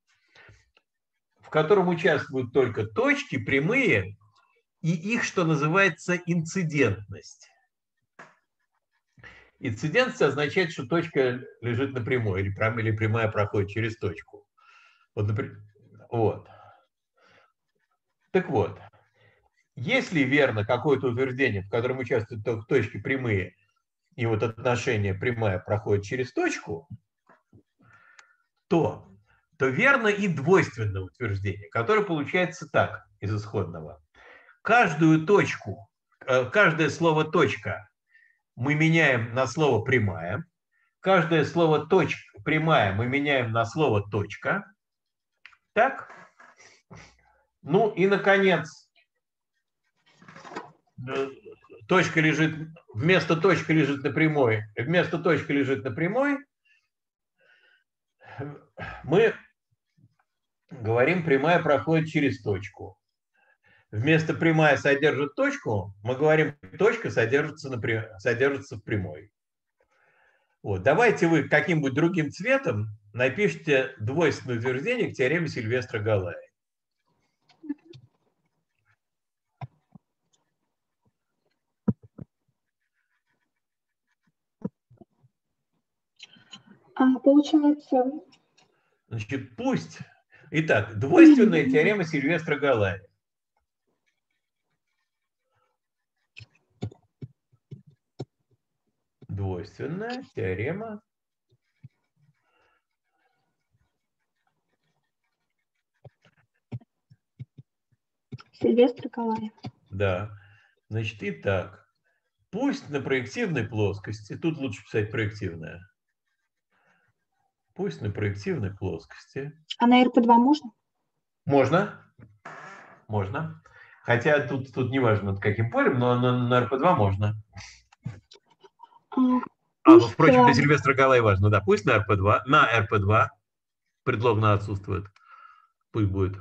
в котором участвуют только точки, прямые, и их, что называется, инцидентность. Инцидентность означает, что точка лежит на прямой, или прямая проходит через точку. Вот, например, вот. Так вот, если верно какое-то утверждение, в котором участвуют только точки прямые, и вот отношение прямая проходит через точку, то, то верно и двойственное утверждение, которое получается так из исходного. Каждую точку, каждое слово «точка» мы меняем на слово «прямая», каждое слово «точка» прямая мы меняем на слово «точка». Так? Ну и, наконец, точка лежит, вместо точки лежит на прямой, вместо точки лежит на прямой, мы говорим, прямая проходит через точку. Вместо прямая содержит точку, мы говорим, точка содержится, на, содержится в прямой. Вот. Давайте вы каким-нибудь другим цветом напишите двойственное утверждение к теореме Сильвестра-Галлая. А, получается... Значит, пусть... Итак, двойственная теорема Сильвестра-Галлая. Двойственная теорема Сильвестра-Галлая. Да. Значит, итак, пусть на проективной плоскости, тут лучше писать проективная, пусть на проективной плоскости. А на эр пэ два можно? Можно. Можно. Хотя тут, тут не важно, над каким полем, но на, на эр пэ два можно. А, А, пусть, впрочем, для а, Сильвестра Галлая важно, да, пусть на эр пэ два, на эр пэ два, предлог на отсутствует, пусть будет.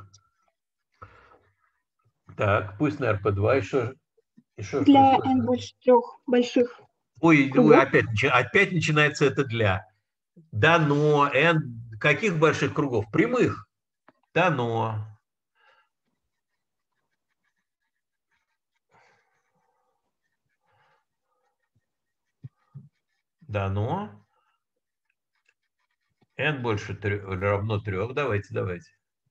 Так, пусть на эр пэ два, еще... еще для n больше трех больших. Ой, кругов. ой, опять, опять начинается это для. Дано, n, каких больших кругов? Прямых. Дано. Дано. N больше трех, равно трех. Давайте, давайте.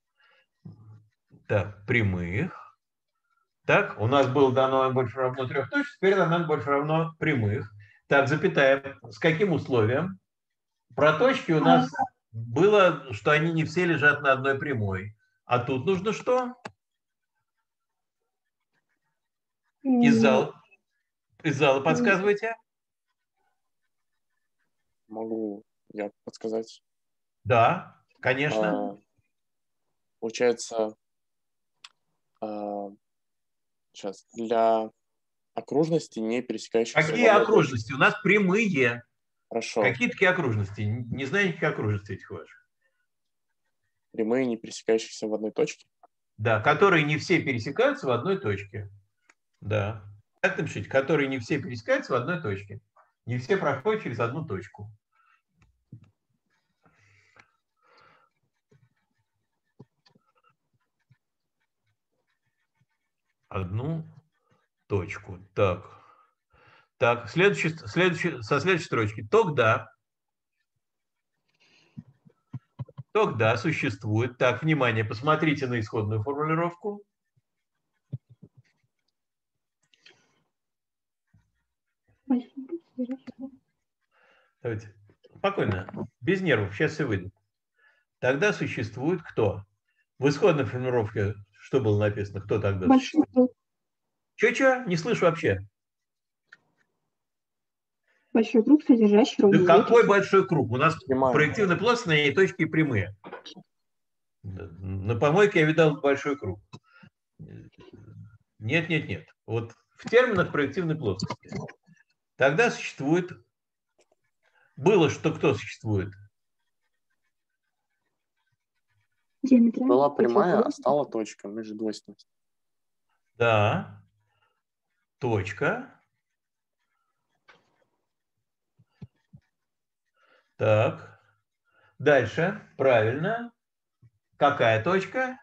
Так, прямых. Так, у нас было дано n больше равно трех точек, теперь дано n больше равно прямых. Так, запятая. С каким условием? Про точки у нас было, что они не все лежат на одной прямой. А тут нужно что? Из зала, из зала подсказывайте. Могу я подсказать? Да, конечно. А, получается, а, сейчас, для окружности, не пересекающихся... Какие окружности? У нас прямые. Хорошо. Какие такие окружности? Не знаю никаких окружностей этих ваших. Прямые, не пересекающихся в одной точке? Да, которые не все пересекаются в одной точке. Да. Так напишите, которые не все пересекаются в одной точке. Не все проходят через одну точку. Одну точку. Так. Так, следующий, следующий, со следующей строчки. Тогда, тогда существует... Так, внимание, посмотрите на исходную формулировку. Давайте. Спокойно, без нервов, сейчас все выйдет. Тогда существует кто? В исходной формулировке что было написано? Кто тогда Большой существует? круг. Че-че? Не слышу вообще. Большой круг, содержащий ровные Да какой точки. большой круг? У нас Прямая. проективная плоскость, на ней точки и прямые. На помойке я видал большой круг. Нет, нет, нет. Вот в терминах проективной плоскости. Тогда существует... Было, что кто существует? Диаметрально. Была прямая, большой а стала точка. Мы же двойственность. Да. Точка. Так. Дальше. Правильно. Какая точка?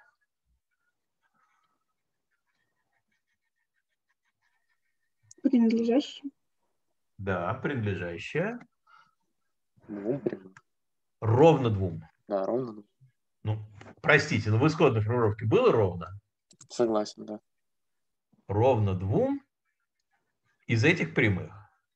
круг. Принадлежащий. Да, принадлежащая. Двум прямым. Ровно двум. Да, ровно двум. Ну, простите, но в исходной формулировке было ровно? Согласен, да. Ровно двум из этих прямых.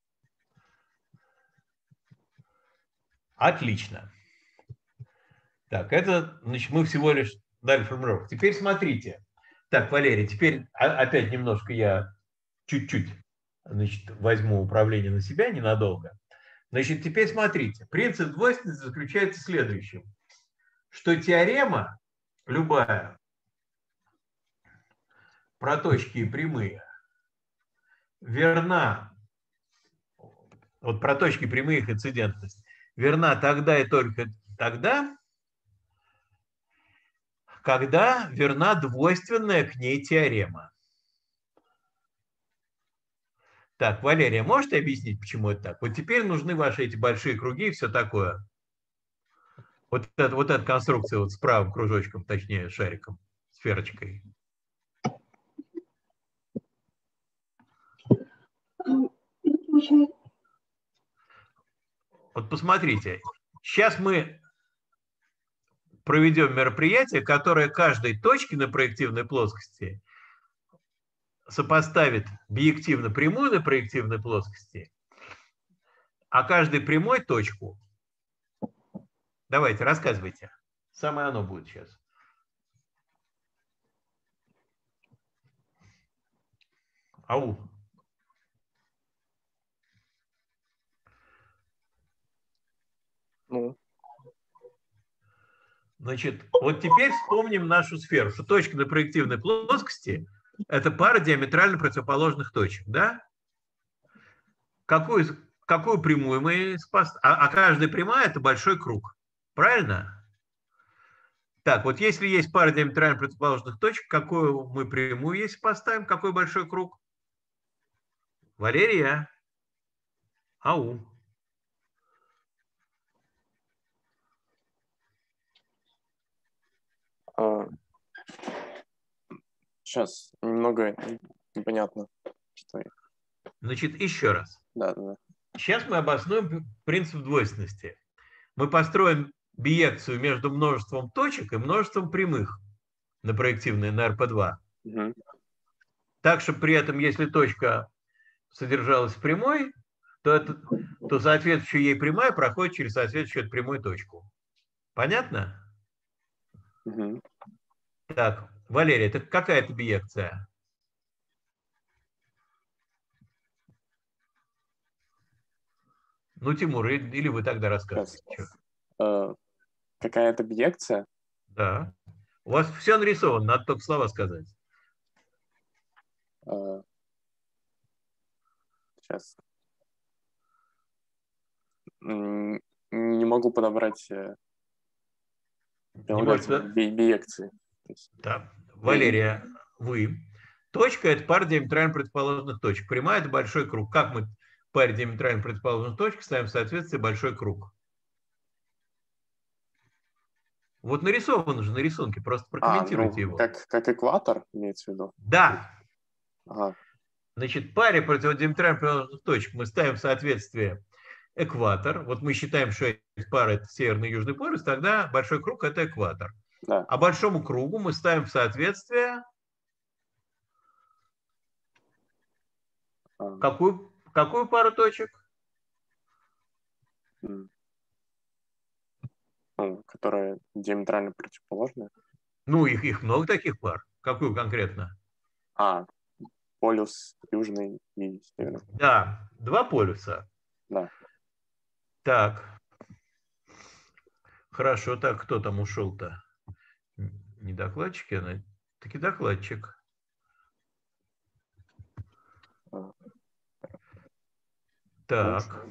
Отлично. Так, это, значит, мы всего лишь дали формулировку. Теперь смотрите. Так, Валерий, теперь опять немножко я чуть-чуть, значит, возьму управление на себя ненадолго. Значит, теперь смотрите. Принцип двойственности заключается в следующем. Что теорема любая про точки и прямые верна, вот про точки прямые их инцидентность, верна тогда и только тогда, когда верна двойственная к ней теорема. Так, Валерия, можете объяснить, почему это так? Вот теперь нужны ваши эти большие круги и все такое. Вот, это, вот эта конструкция вот с правым кружочком, точнее шариком, сферочкой. Вот посмотрите, сейчас мы проведем мероприятие, которое каждой точке на проективной плоскости сопоставит биективно прямую на проективной плоскости, а каждой прямой точку. Давайте, рассказывайте. Самое оно будет сейчас. Ау. Ну. Значит, вот теперь вспомним нашу сферу, что точка на проективной плоскости – это пара диаметрально противоположных точек, да? Какую, какую прямую мы спас... а, а каждая прямая – это большой круг. Правильно? Так, вот если есть пара диаметрально противоположных точек, какую мы прямую если поставим, какой большой круг? Валерия? Ау. А, сейчас немного непонятно, что. Значит, еще раз. Да, да. Сейчас мы обоснуем принцип двойственности. Мы построим биекцию между множеством точек и множеством прямых на проективной, на эр пэ два. Угу. Так, что при этом, если точка содержалась в прямой, то, это, то соответствующая ей прямая проходит через соответствующую прямой точку. Понятно? Угу. Так, Валерия, это какая это биекция? Ну, Тимур, или вы тогда рассказываете. Э, какая это биекция? Да. У вас все нарисовано, надо только слова сказать. Э, сейчас. Не могу подобрать э, Не можете... би биекции. Да. Валерия, вы. Точка – это пара диаметрально противоположных точек. Прямая – это большой круг. Как мы паре диаметрально противоположных точек ставим в соответствие большой круг? Вот нарисовано же на рисунке, просто прокомментируйте а, ну, его. Как, как экватор имеется в виду? Да. Ага. Значит, паре противодиаметрально противоположных точек мы ставим в соответствие экватор. Вот мы считаем, что эти пары – это северный и южный полюс, тогда большой круг – это экватор. Да. А большому кругу мы ставим в соответствие А. какую, какую пару точек? Ну, которая диаметрально противоположная. Ну, их, их много таких пар. Какую конкретно? А, полюс южный и северный. Да, два полюса. Да. Так. Хорошо, так, кто там ушел-то? Не докладчик, а таки докладчик. А. Так.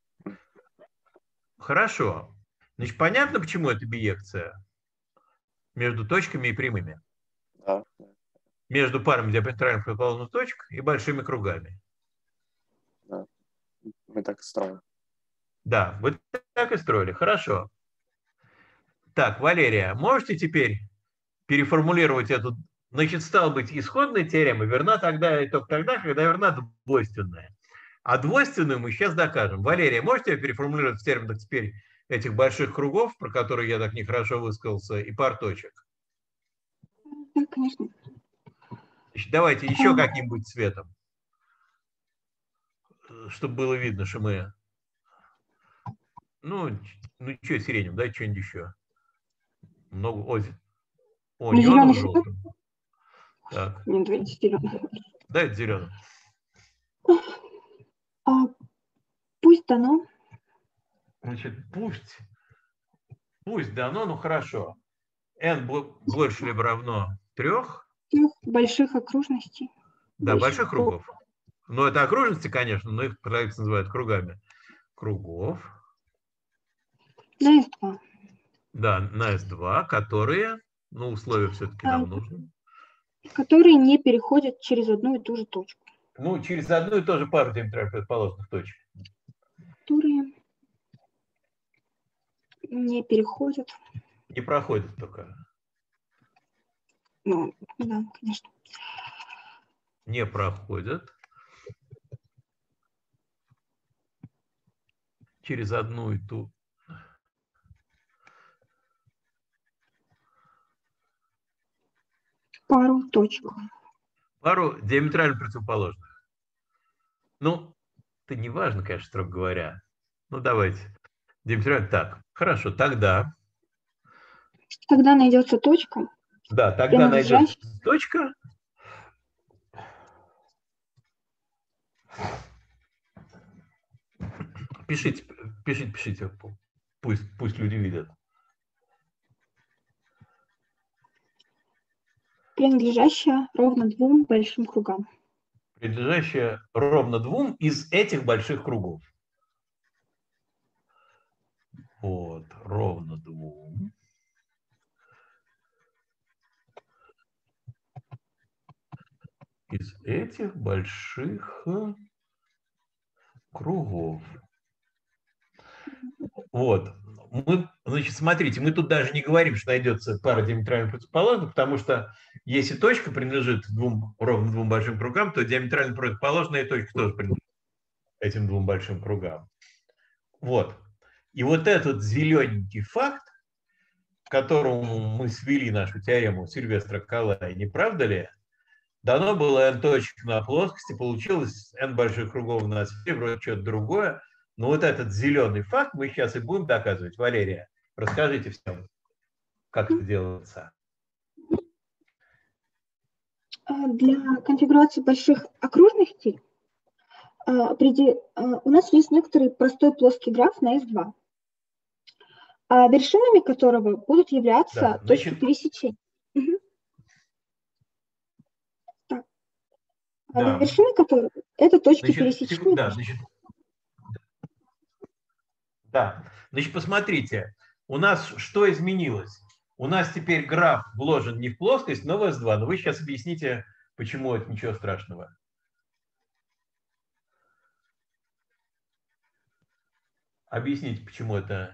Хорошо. Значит, понятно, почему это биекция? Между точками и прямыми. Да. Между парами диаметрально противоположных точек и большими кругами. Да. Мы так и строим. Да, вы так и строили. Хорошо. Так, Валерия, можете теперь переформулировать эту... Значит, стало быть, исходная теорема верна тогда и только тогда, когда верна двойственная. А двойственную мы сейчас докажем. Валерия, можете переформулировать в терминах теперь этих больших кругов, про которые я так нехорошо высказался, и пар точек? Да, конечно. Значит, давайте еще каким-нибудь цветом, чтобы было видно, что мы... Ну, ну что, сиреневым, дайте что-нибудь еще. Много... О, О неоновым желтым. Так. Нет, давайте зеленый. Дайте зеленым. А, пусть дано. Значит, пусть, пусть дано, ну хорошо. N больше либо равно трех. Трех больших окружностей. Да, больших кругов. Ну, это окружности, конечно, но их традиционно называют кругами. Кругов. На эс два. Да, на эс два, которые, ну, условия все-таки нам нужны. Которые не переходят через одну и ту же точку. Ну, через одну и ту же пару диаметрально противоположных точек. Которые не переходят. Не проходят только. Ну, да, конечно. Не проходят через одну и ту. Пару точек. Пару диаметрально противоположных. Ну, это не важно, конечно, строго говоря. Ну, давайте. Диаметрально так. Хорошо, тогда. Когда найдется точка. Да, тогда найдется точка. Пишите, пишите, пишите. Пусть, пусть люди видят. Принадлежащая ровно двум большим кругам. Принадлежащая ровно двум из этих больших кругов. Вот, ровно двум. Из этих больших кругов. Вот. Мы, значит, смотрите, мы тут даже не говорим, что найдется пара диаметрально противоположных, потому что если точка принадлежит двум, ровно двум большим кругам, то диаметрально противоположная точка тоже принадлежит этим двум большим кругам. Вот. И вот этот зелененький факт, к которому мы свели нашу теорему Сильвестра Каллая, не правда ли? Дано было n точек на плоскости, получилось n больших кругов на сфере, вроде что-то другое. Но вот этот зеленый факт мы сейчас и будем доказывать. Валерия, расскажите всем, как это делается. Для конфигурации больших окружностей у нас есть некоторый простой плоский граф на эс два, вершинами которого будут являться Да, точки значит, пересечения. Угу. Так. Да. Вершины которого это точки Значит, пересечения. Да, значит, да, значит, посмотрите, у нас что изменилось? У нас теперь граф вложен не в плоскость, но в эс два. Но вы сейчас объясните, почему это ничего страшного. Объясните, почему это...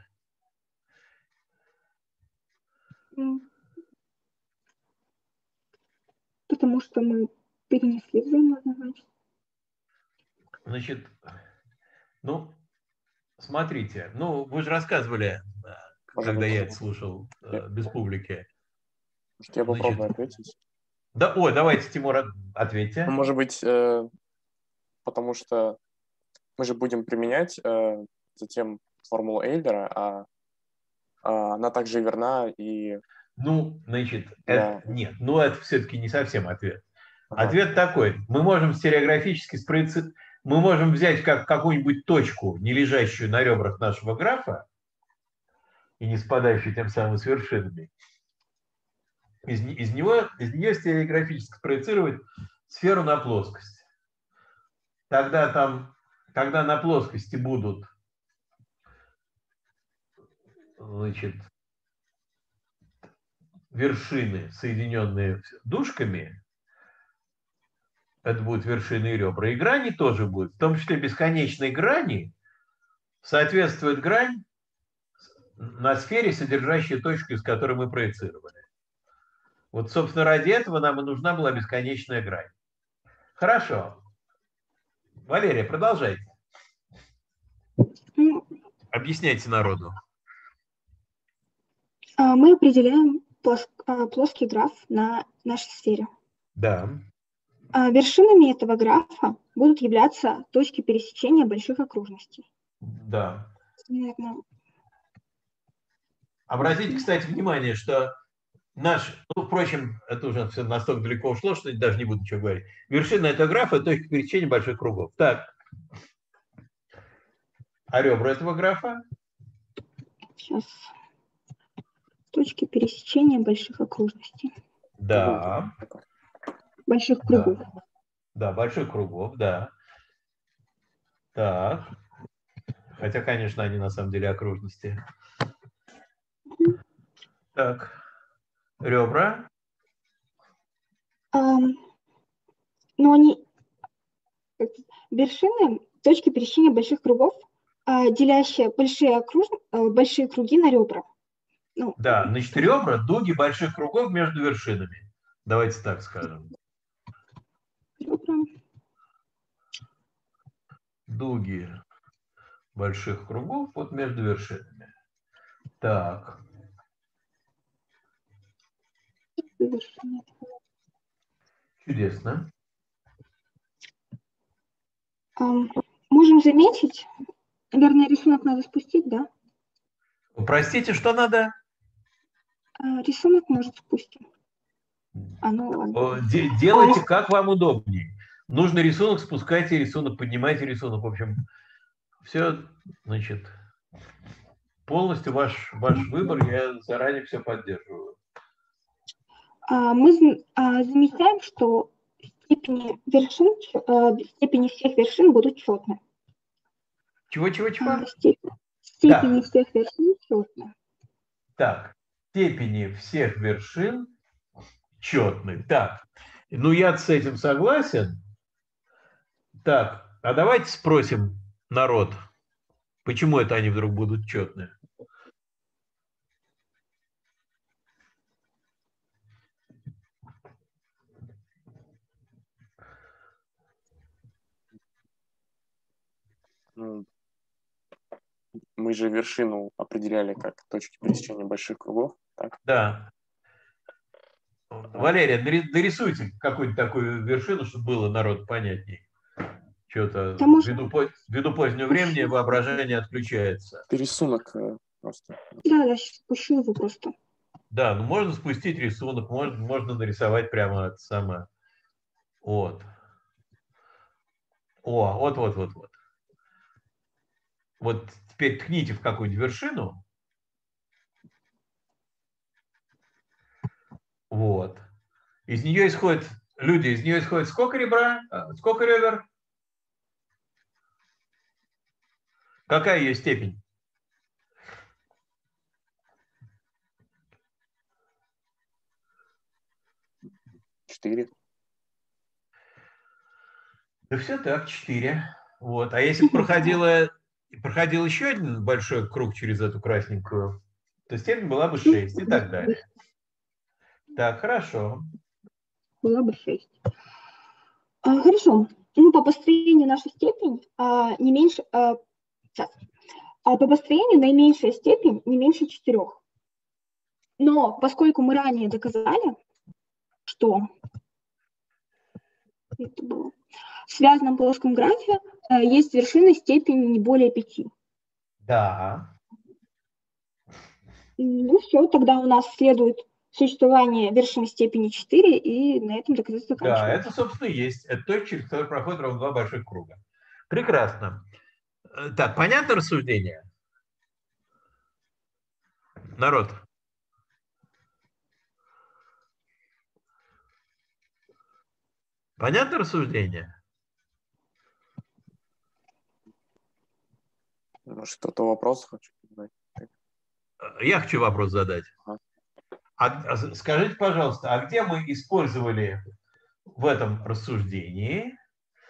Потому что мы перенесли взаимоозначение. Значит, ну, смотрите, ну, вы же рассказывали, Может когда быть, я это слушал я... без публики. Может, я попробую Значит, ответить? Да, ой, давайте, Тимур, ответьте. Ну, может быть, э, потому что мы же будем применять э, затем формулу Эйлера, а, а она также верна и... Ну, значит, Да. это, нет, ну это все-таки не совсем ответ. Ага. Ответ такой. Мы можем стереографически спроецировать, мы можем взять как какую-нибудь точку, не лежащую на ребрах нашего графа и не спадающую тем самым с вершинами, из, из, него, из нее стереографически спроецировать сферу на плоскость. Тогда там, когда на плоскости будут, значит, вершины, соединенные дужками, это будут вершины и ребра, и грани тоже будут, в том числе бесконечной грани, соответствует грань на сфере, содержащей точку, из которой мы проецировали. Вот, собственно, ради этого нам и нужна была бесконечная грань. Хорошо. Валерия, продолжайте. Объясняйте народу. Мы определяем плоский граф на нашей сфере. Да. Вершинами этого графа будут являться точки пересечения больших окружностей. Да. Наверное. Обратите, кстати, внимание, что наш, ну, впрочем, это уже все настолько далеко ушло, что даже не буду ничего говорить. Вершина этого графа – это точка пересечения больших кругов. Так. А ребра этого графа? Сейчас. Точки пересечения больших окружностей. Да. Больших кругов. Да, да, больших кругов, да. Так. Хотя, конечно, они на самом деле окружности. Так. Ребра. Ам, но они вершины, точки пересечения больших кругов, а, делящие большие, окруж... а, большие круги на ребра. Ну, Да, значит, ребра, дуги больших кругов между вершинами. Давайте так скажем. ребра. Дуги больших кругов вот между вершинами. Так. Вершины. Чудесно. Ам, можем заметить, наверное, рисунок надо спустить, да? Простите, что надо? А, рисунок может спустим. А, ну ладно. О, де- Делайте, как вам удобнее. Нужный рисунок, спускайте рисунок, поднимайте рисунок. В общем, все, значит, полностью ваш, ваш выбор. Я заранее все поддерживаю. А, мы зам- а, замечаем, что степени вершин, ч- а, степени всех вершин будут четны. Чего, чего, чего? А, степени, степени Да. всех вершин четны. Так, степени всех вершин четны. Так, ну я с этим согласен. Так, а давайте спросим народ, почему это они вдруг будут четны? Ну, мы же вершину определяли как точки пересечения больших кругов. Так? Да. Валерия, нари- нарисуйте какую-нибудь такую вершину, чтобы было народ понятней. Что-то Да, может, ввиду, по- ввиду позднего времени воображение отключается. Ты рисунок э, просто. да, да, сейчас спущу его просто. Да, ну можно спустить рисунок, можно, можно нарисовать прямо это самое. Вот. О, вот, вот, вот, вот. Вот теперь ткните в какую-нибудь вершину. Вот. Из нее исходит, люди, из нее исходит сколько ребра? А, Сколько ребер? Какая ее степень? Четыре. Да все так, четыре. Вот. А если бы проходило, проходил еще один большой круг через эту красненькую, то степень была бы шесть и так далее. Так, хорошо. Была бы шесть. А, хорошо. Ну, по построению наша степень а, не меньше... А, сейчас. А по построению наименьшая степень не меньше четырех. Но поскольку мы ранее доказали, что это было, в связанном плоском графе э, есть вершины степени не более пяти. Да. Ну все, тогда у нас следует существование вершины степени четыре, и на этом доказательство Да, заканчивается. это, собственно, и есть. Это точка, через которую проходит ровно два больших круга. Прекрасно. Э, Так, понятно рассуждение? Народ. Понятно рассуждение? Может, кто-то вопрос хочет задать? Я хочу вопрос задать. Ага. А, а скажите, пожалуйста, а где мы использовали в этом рассуждении,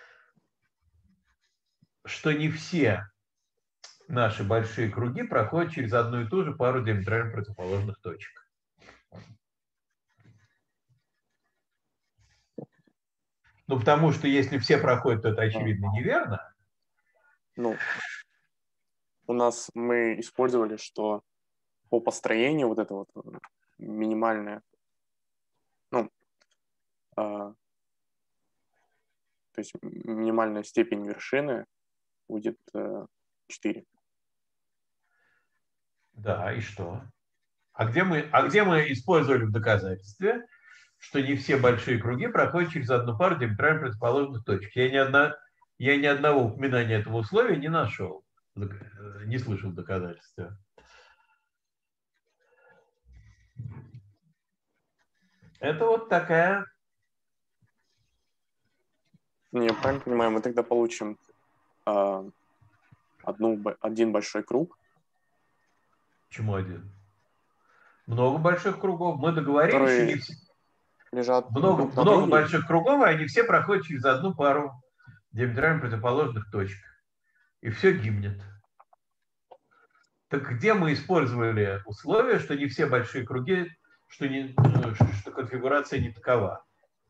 что не все наши большие круги проходят через одну и ту же пару диаметрально противоположных точек? Ну, потому что если все проходят, то это, очевидно, неверно. Ну, у нас мы использовали, что по построению вот это вот минимальное, ну, а, то есть минимальная степень вершины будет э, четыре. Да, и что? А где мы, а где мы использовали в доказательстве, что не все большие круги проходят через одну пару диаметрально противоположных точек? Я ни, одна, я ни одного упоминания этого условия не нашел, не слышал в доказательстве. Это вот такая... Ну, я правильно понимаю, мы тогда получим а, одну, один большой круг. Почему один? Много больших кругов. Мы договорились, что не все... лежат много, друг на много друге. больших кругов, и они все проходят через одну пару диаметрально противоположных точек. И все гибнет. Так где мы использовали условие, что не все большие круги, что, не, что конфигурация не такова?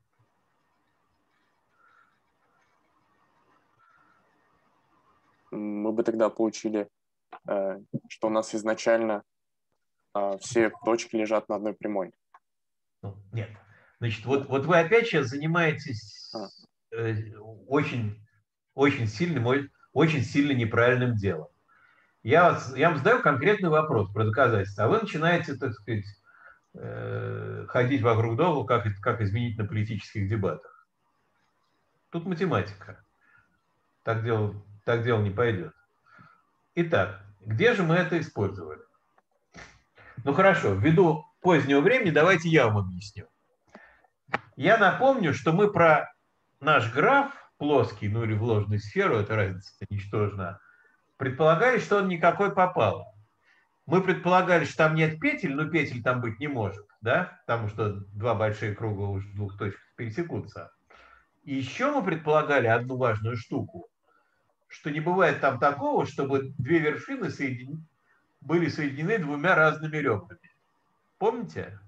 Мы бы тогда получили, э, что у нас изначально э, все точки лежат на одной прямой. Ну, нет. Значит, вот, вот вы опять сейчас занимаетесь а. э, очень, очень сильным, очень сильно неправильным делом. Я, вас, я вам задаю конкретный вопрос про доказательства, а вы начинаете, так сказать, э, ходить вокруг да около, как, как изменить на политических дебатах. Тут математика. Так дело, так дело не пойдет. Итак, где же мы это использовали? Ну хорошо, ввиду позднего времени давайте я вам объясню. Я напомню, что мы про наш граф плоский, ну или вложенную сферу, эта разница ничтожна, предполагали, что он никакой попал. Мы предполагали, что там нет петель, но петель там быть не может, да, потому что два большие круга уже в двух точках пересекутся. И еще мы предполагали одну важную штуку, что не бывает там такого, чтобы две вершины соедин... были соединены двумя разными ребрами. Помните?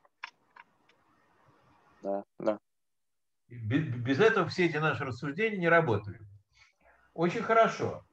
Да, да. Без, без этого все эти наши рассуждения не работали. Очень хорошо.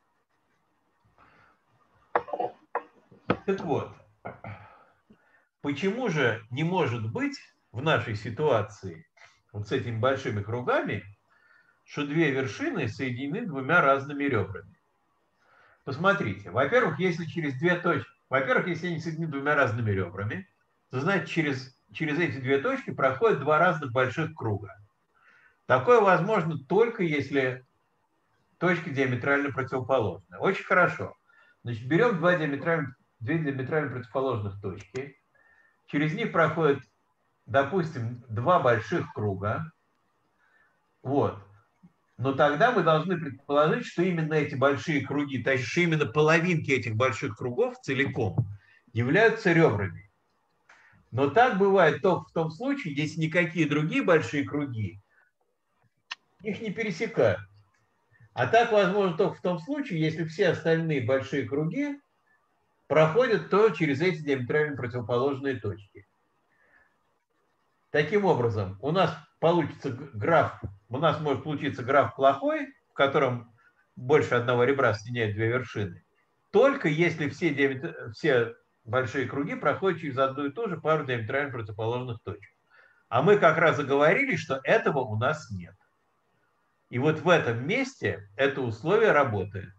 Так вот, почему же не может быть в нашей ситуации вот с этими большими кругами, что две вершины соединены двумя разными ребрами? Посмотрите, во-первых, если через две точки, во-первых, если они соединены двумя разными ребрами, то значит через, через эти две точки проходят два разных больших круга. Такое возможно только если точки диаметрально противоположны. Очень хорошо. Значит, берем два диаметрально, две диаметрально противоположных точки. Через них проходят, допустим, два больших круга. Вот. Но тогда мы должны предположить, что именно эти большие круги, то есть что именно половинки этих больших кругов целиком являются ребрами. Но так бывает только в том случае, если никакие другие большие круги их не пересекают. А так возможно только в том случае, если все остальные большие круги проходят то через эти диаметрально противоположные точки. Таким образом, у нас получится граф, у нас может получиться граф плохой, в котором больше одного ребра соединяют две вершины, только если все, диаметр, все большие круги проходят через одну и ту же пару диаметрально противоположных точек. А мы как раз и говорили, что этого у нас нет. И вот в этом месте это условие работает.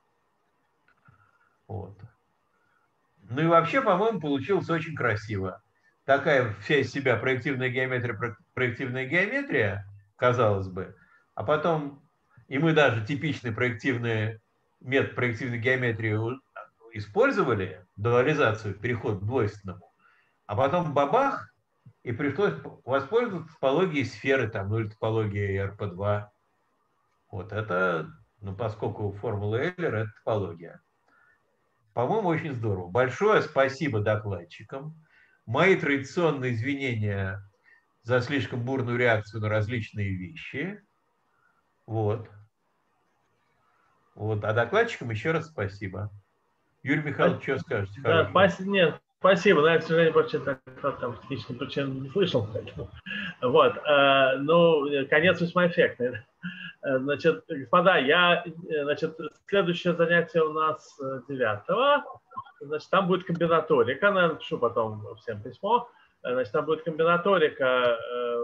Вот. Ну и вообще, по-моему, получилось очень красиво. Такая вся из себя проективная геометрия, проективная геометрия, казалось бы. А потом, и мы даже типичный проективный метод проективной геометрии использовали, дуализацию, переход к двойственному. А потом бабах, и пришлось воспользоваться топологией сферы, там, ну или топологией эр пэ два. Вот это, ну поскольку формула Эйлера, это топология. По-моему, очень здорово. Большое спасибо докладчикам. Мои традиционные извинения за слишком бурную реакцию на различные вещи. Вот. Вот. А докладчикам еще раз спасибо. Юрий Михайлович, что скажете? Да, спасибо. Нет, спасибо. Но я, к сожалению, вообще так, там техническим причинам не слышал. Вот. Ну, конец весьма эффектный. Значит, господа, я, значит, следующее занятие у нас девятого. Значит, там будет комбинаторика. Наверное, напишу потом всем письмо. Значит, там будет комбинаторика.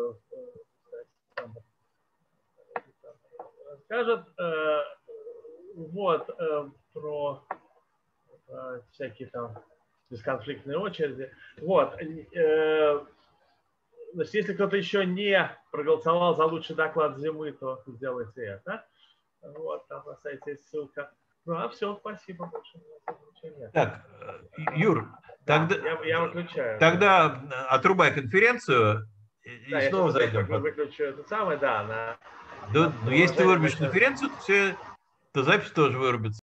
Скажет вот про всякие там бесконфликтные очереди. Вот. Значит, если кто-то еще не проголосовал за лучший доклад зимы, то сделайте это. Вот, там на сайте есть ссылка. Ну, а все, спасибо большое. Так, Юр, да, тогда, я, я выключаю. Тогда отрубай конференцию и да, снова я зайдем. Я выключу это самое, да. На, да на ну, если ты вырубишь конференцию, то все, то запись тоже вырубится.